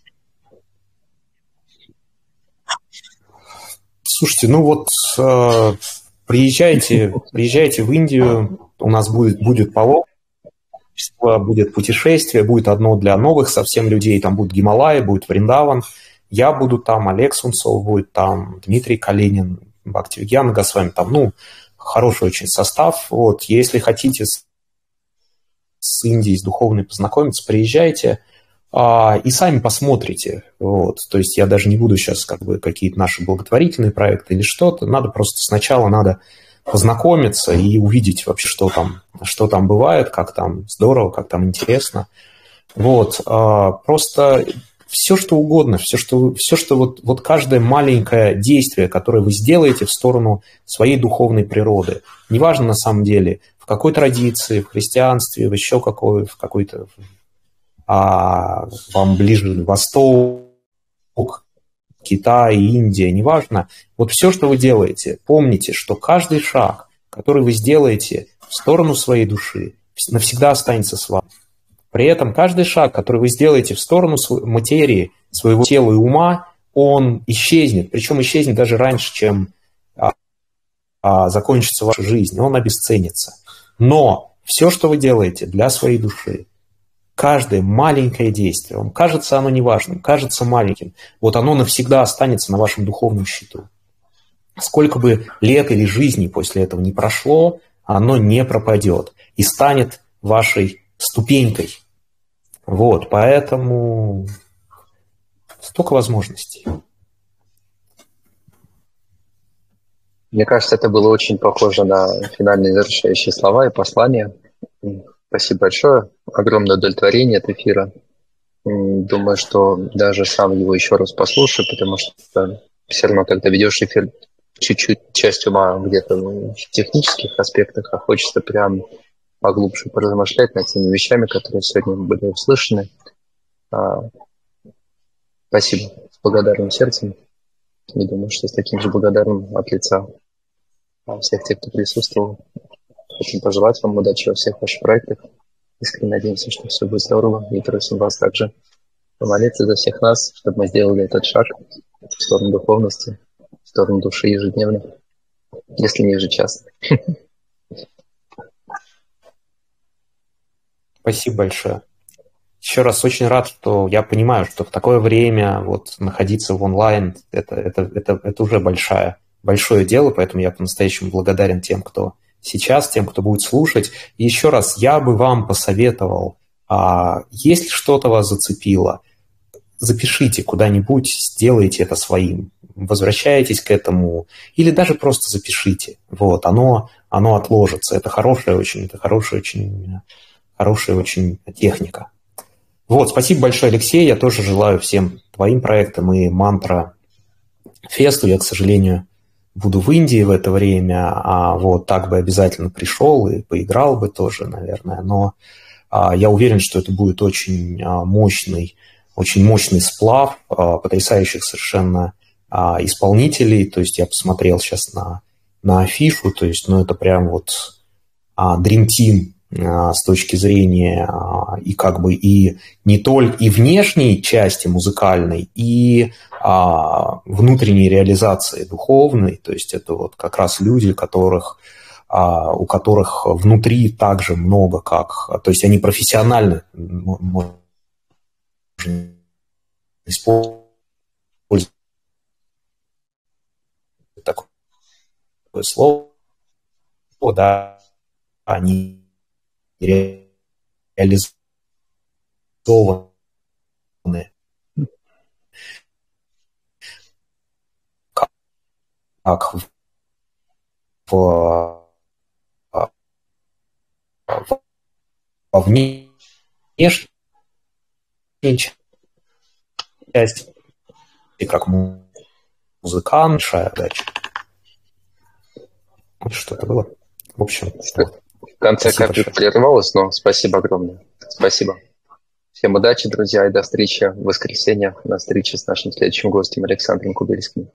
Слушайте, ну вот приезжайте в Индию, у нас будет полог, будет путешествие, будет одно для новых совсем людей, там будет Гималай, будет Вриндаван, я буду там, Олег Сунцов будет там, Дмитрий Калинин, Бхактивигьяна Госвами, там, ну, хороший очень состав. Вот, если хотите с Индией, с духовной познакомиться, приезжайте и сами посмотрите. Вот. То есть я даже не буду сейчас как бы какие-то наши благотворительные проекты или что-то. Сначала познакомиться и увидеть вообще, что там бывает, как там здорово, как там интересно. Вот. Просто все, что угодно, все, что вот каждое маленькое действие, которое вы сделаете в сторону своей духовной природы, неважно на самом деле, в какой традиции, в христианстве, в еще в какой-то вам ближе Восток, Китай, Индия, неважно. Вот все, что вы делаете, помните, что каждый шаг, который вы сделаете в сторону своей души, навсегда останется с вами. При этом каждый шаг, который вы сделаете в сторону материи, своего тела и ума, он исчезнет. Причем исчезнет даже раньше, чем закончится ваша жизнь. Он обесценится. Но все, что вы делаете для своей души, каждое маленькое действие, вам кажется оно неважным, кажется маленьким, вот оно навсегда останется на вашем духовном счету. Сколько бы лет или жизней после этого не прошло, оно не пропадет и станет вашей ступенькой. Вот, поэтому столько возможностей. Мне кажется, это было очень похоже на финальные завершающие слова и послания. Спасибо большое. Огромное удовлетворение от эфира. Думаю, что даже сам его еще раз послушаю, потому что все равно, когда ведешь эфир, чуть-чуть часть ума где-то в технических аспектах, а хочется прям поглубже поразмышлять над теми вещами, которые сегодня были услышаны. Спасибо. С благодарным сердцем. И думаю, что с таким же благодарным от лица всех тех, кто присутствовал. Хочу пожелать вам удачи во всех ваших проектах. Искренне надеемся, что все будет здорово. И просим вас также помолиться за всех нас, чтобы мы сделали этот шаг в сторону духовности, в сторону души ежедневно, если не ежечасно. Спасибо большое. Еще раз очень рад, что я понимаю, что в такое время вот находиться в онлайн это уже большое дело, поэтому я по-настоящему благодарен тем, кто сейчас, тем, кто будет слушать. И еще раз, я бы вам посоветовал, если что-то вас зацепило, запишите куда-нибудь, сделайте это своим, возвращайтесь к этому, или даже просто запишите. Вот, оно отложится. Это хорошая очень техника. Вот, спасибо большое, Алексей. Я тоже желаю всем твоим проектам и Мантра Фесту. Я, к сожалению, буду в Индии в это время, вот так бы обязательно пришел и поиграл бы тоже, наверное. Но я уверен, что это будет очень мощный сплав потрясающих совершенно исполнителей. То есть я посмотрел сейчас на афишу, то есть, ну, это прям вот Dream Team с точки зрения и как бы и не только и внешней части музыкальной, и внутренней реализации духовной. То есть это вот как раз люди, у которых внутри также много как... То есть они профессионально можно использовать такое слово, да, они реализованы как во внешней части, как музыкант, дальше. Что это было? В общем, в конце как-то прервалось, но спасибо огромное. Спасибо. Всем удачи, друзья, и до встречи в воскресенье на встрече с нашим следующим гостем Александром Кубельским.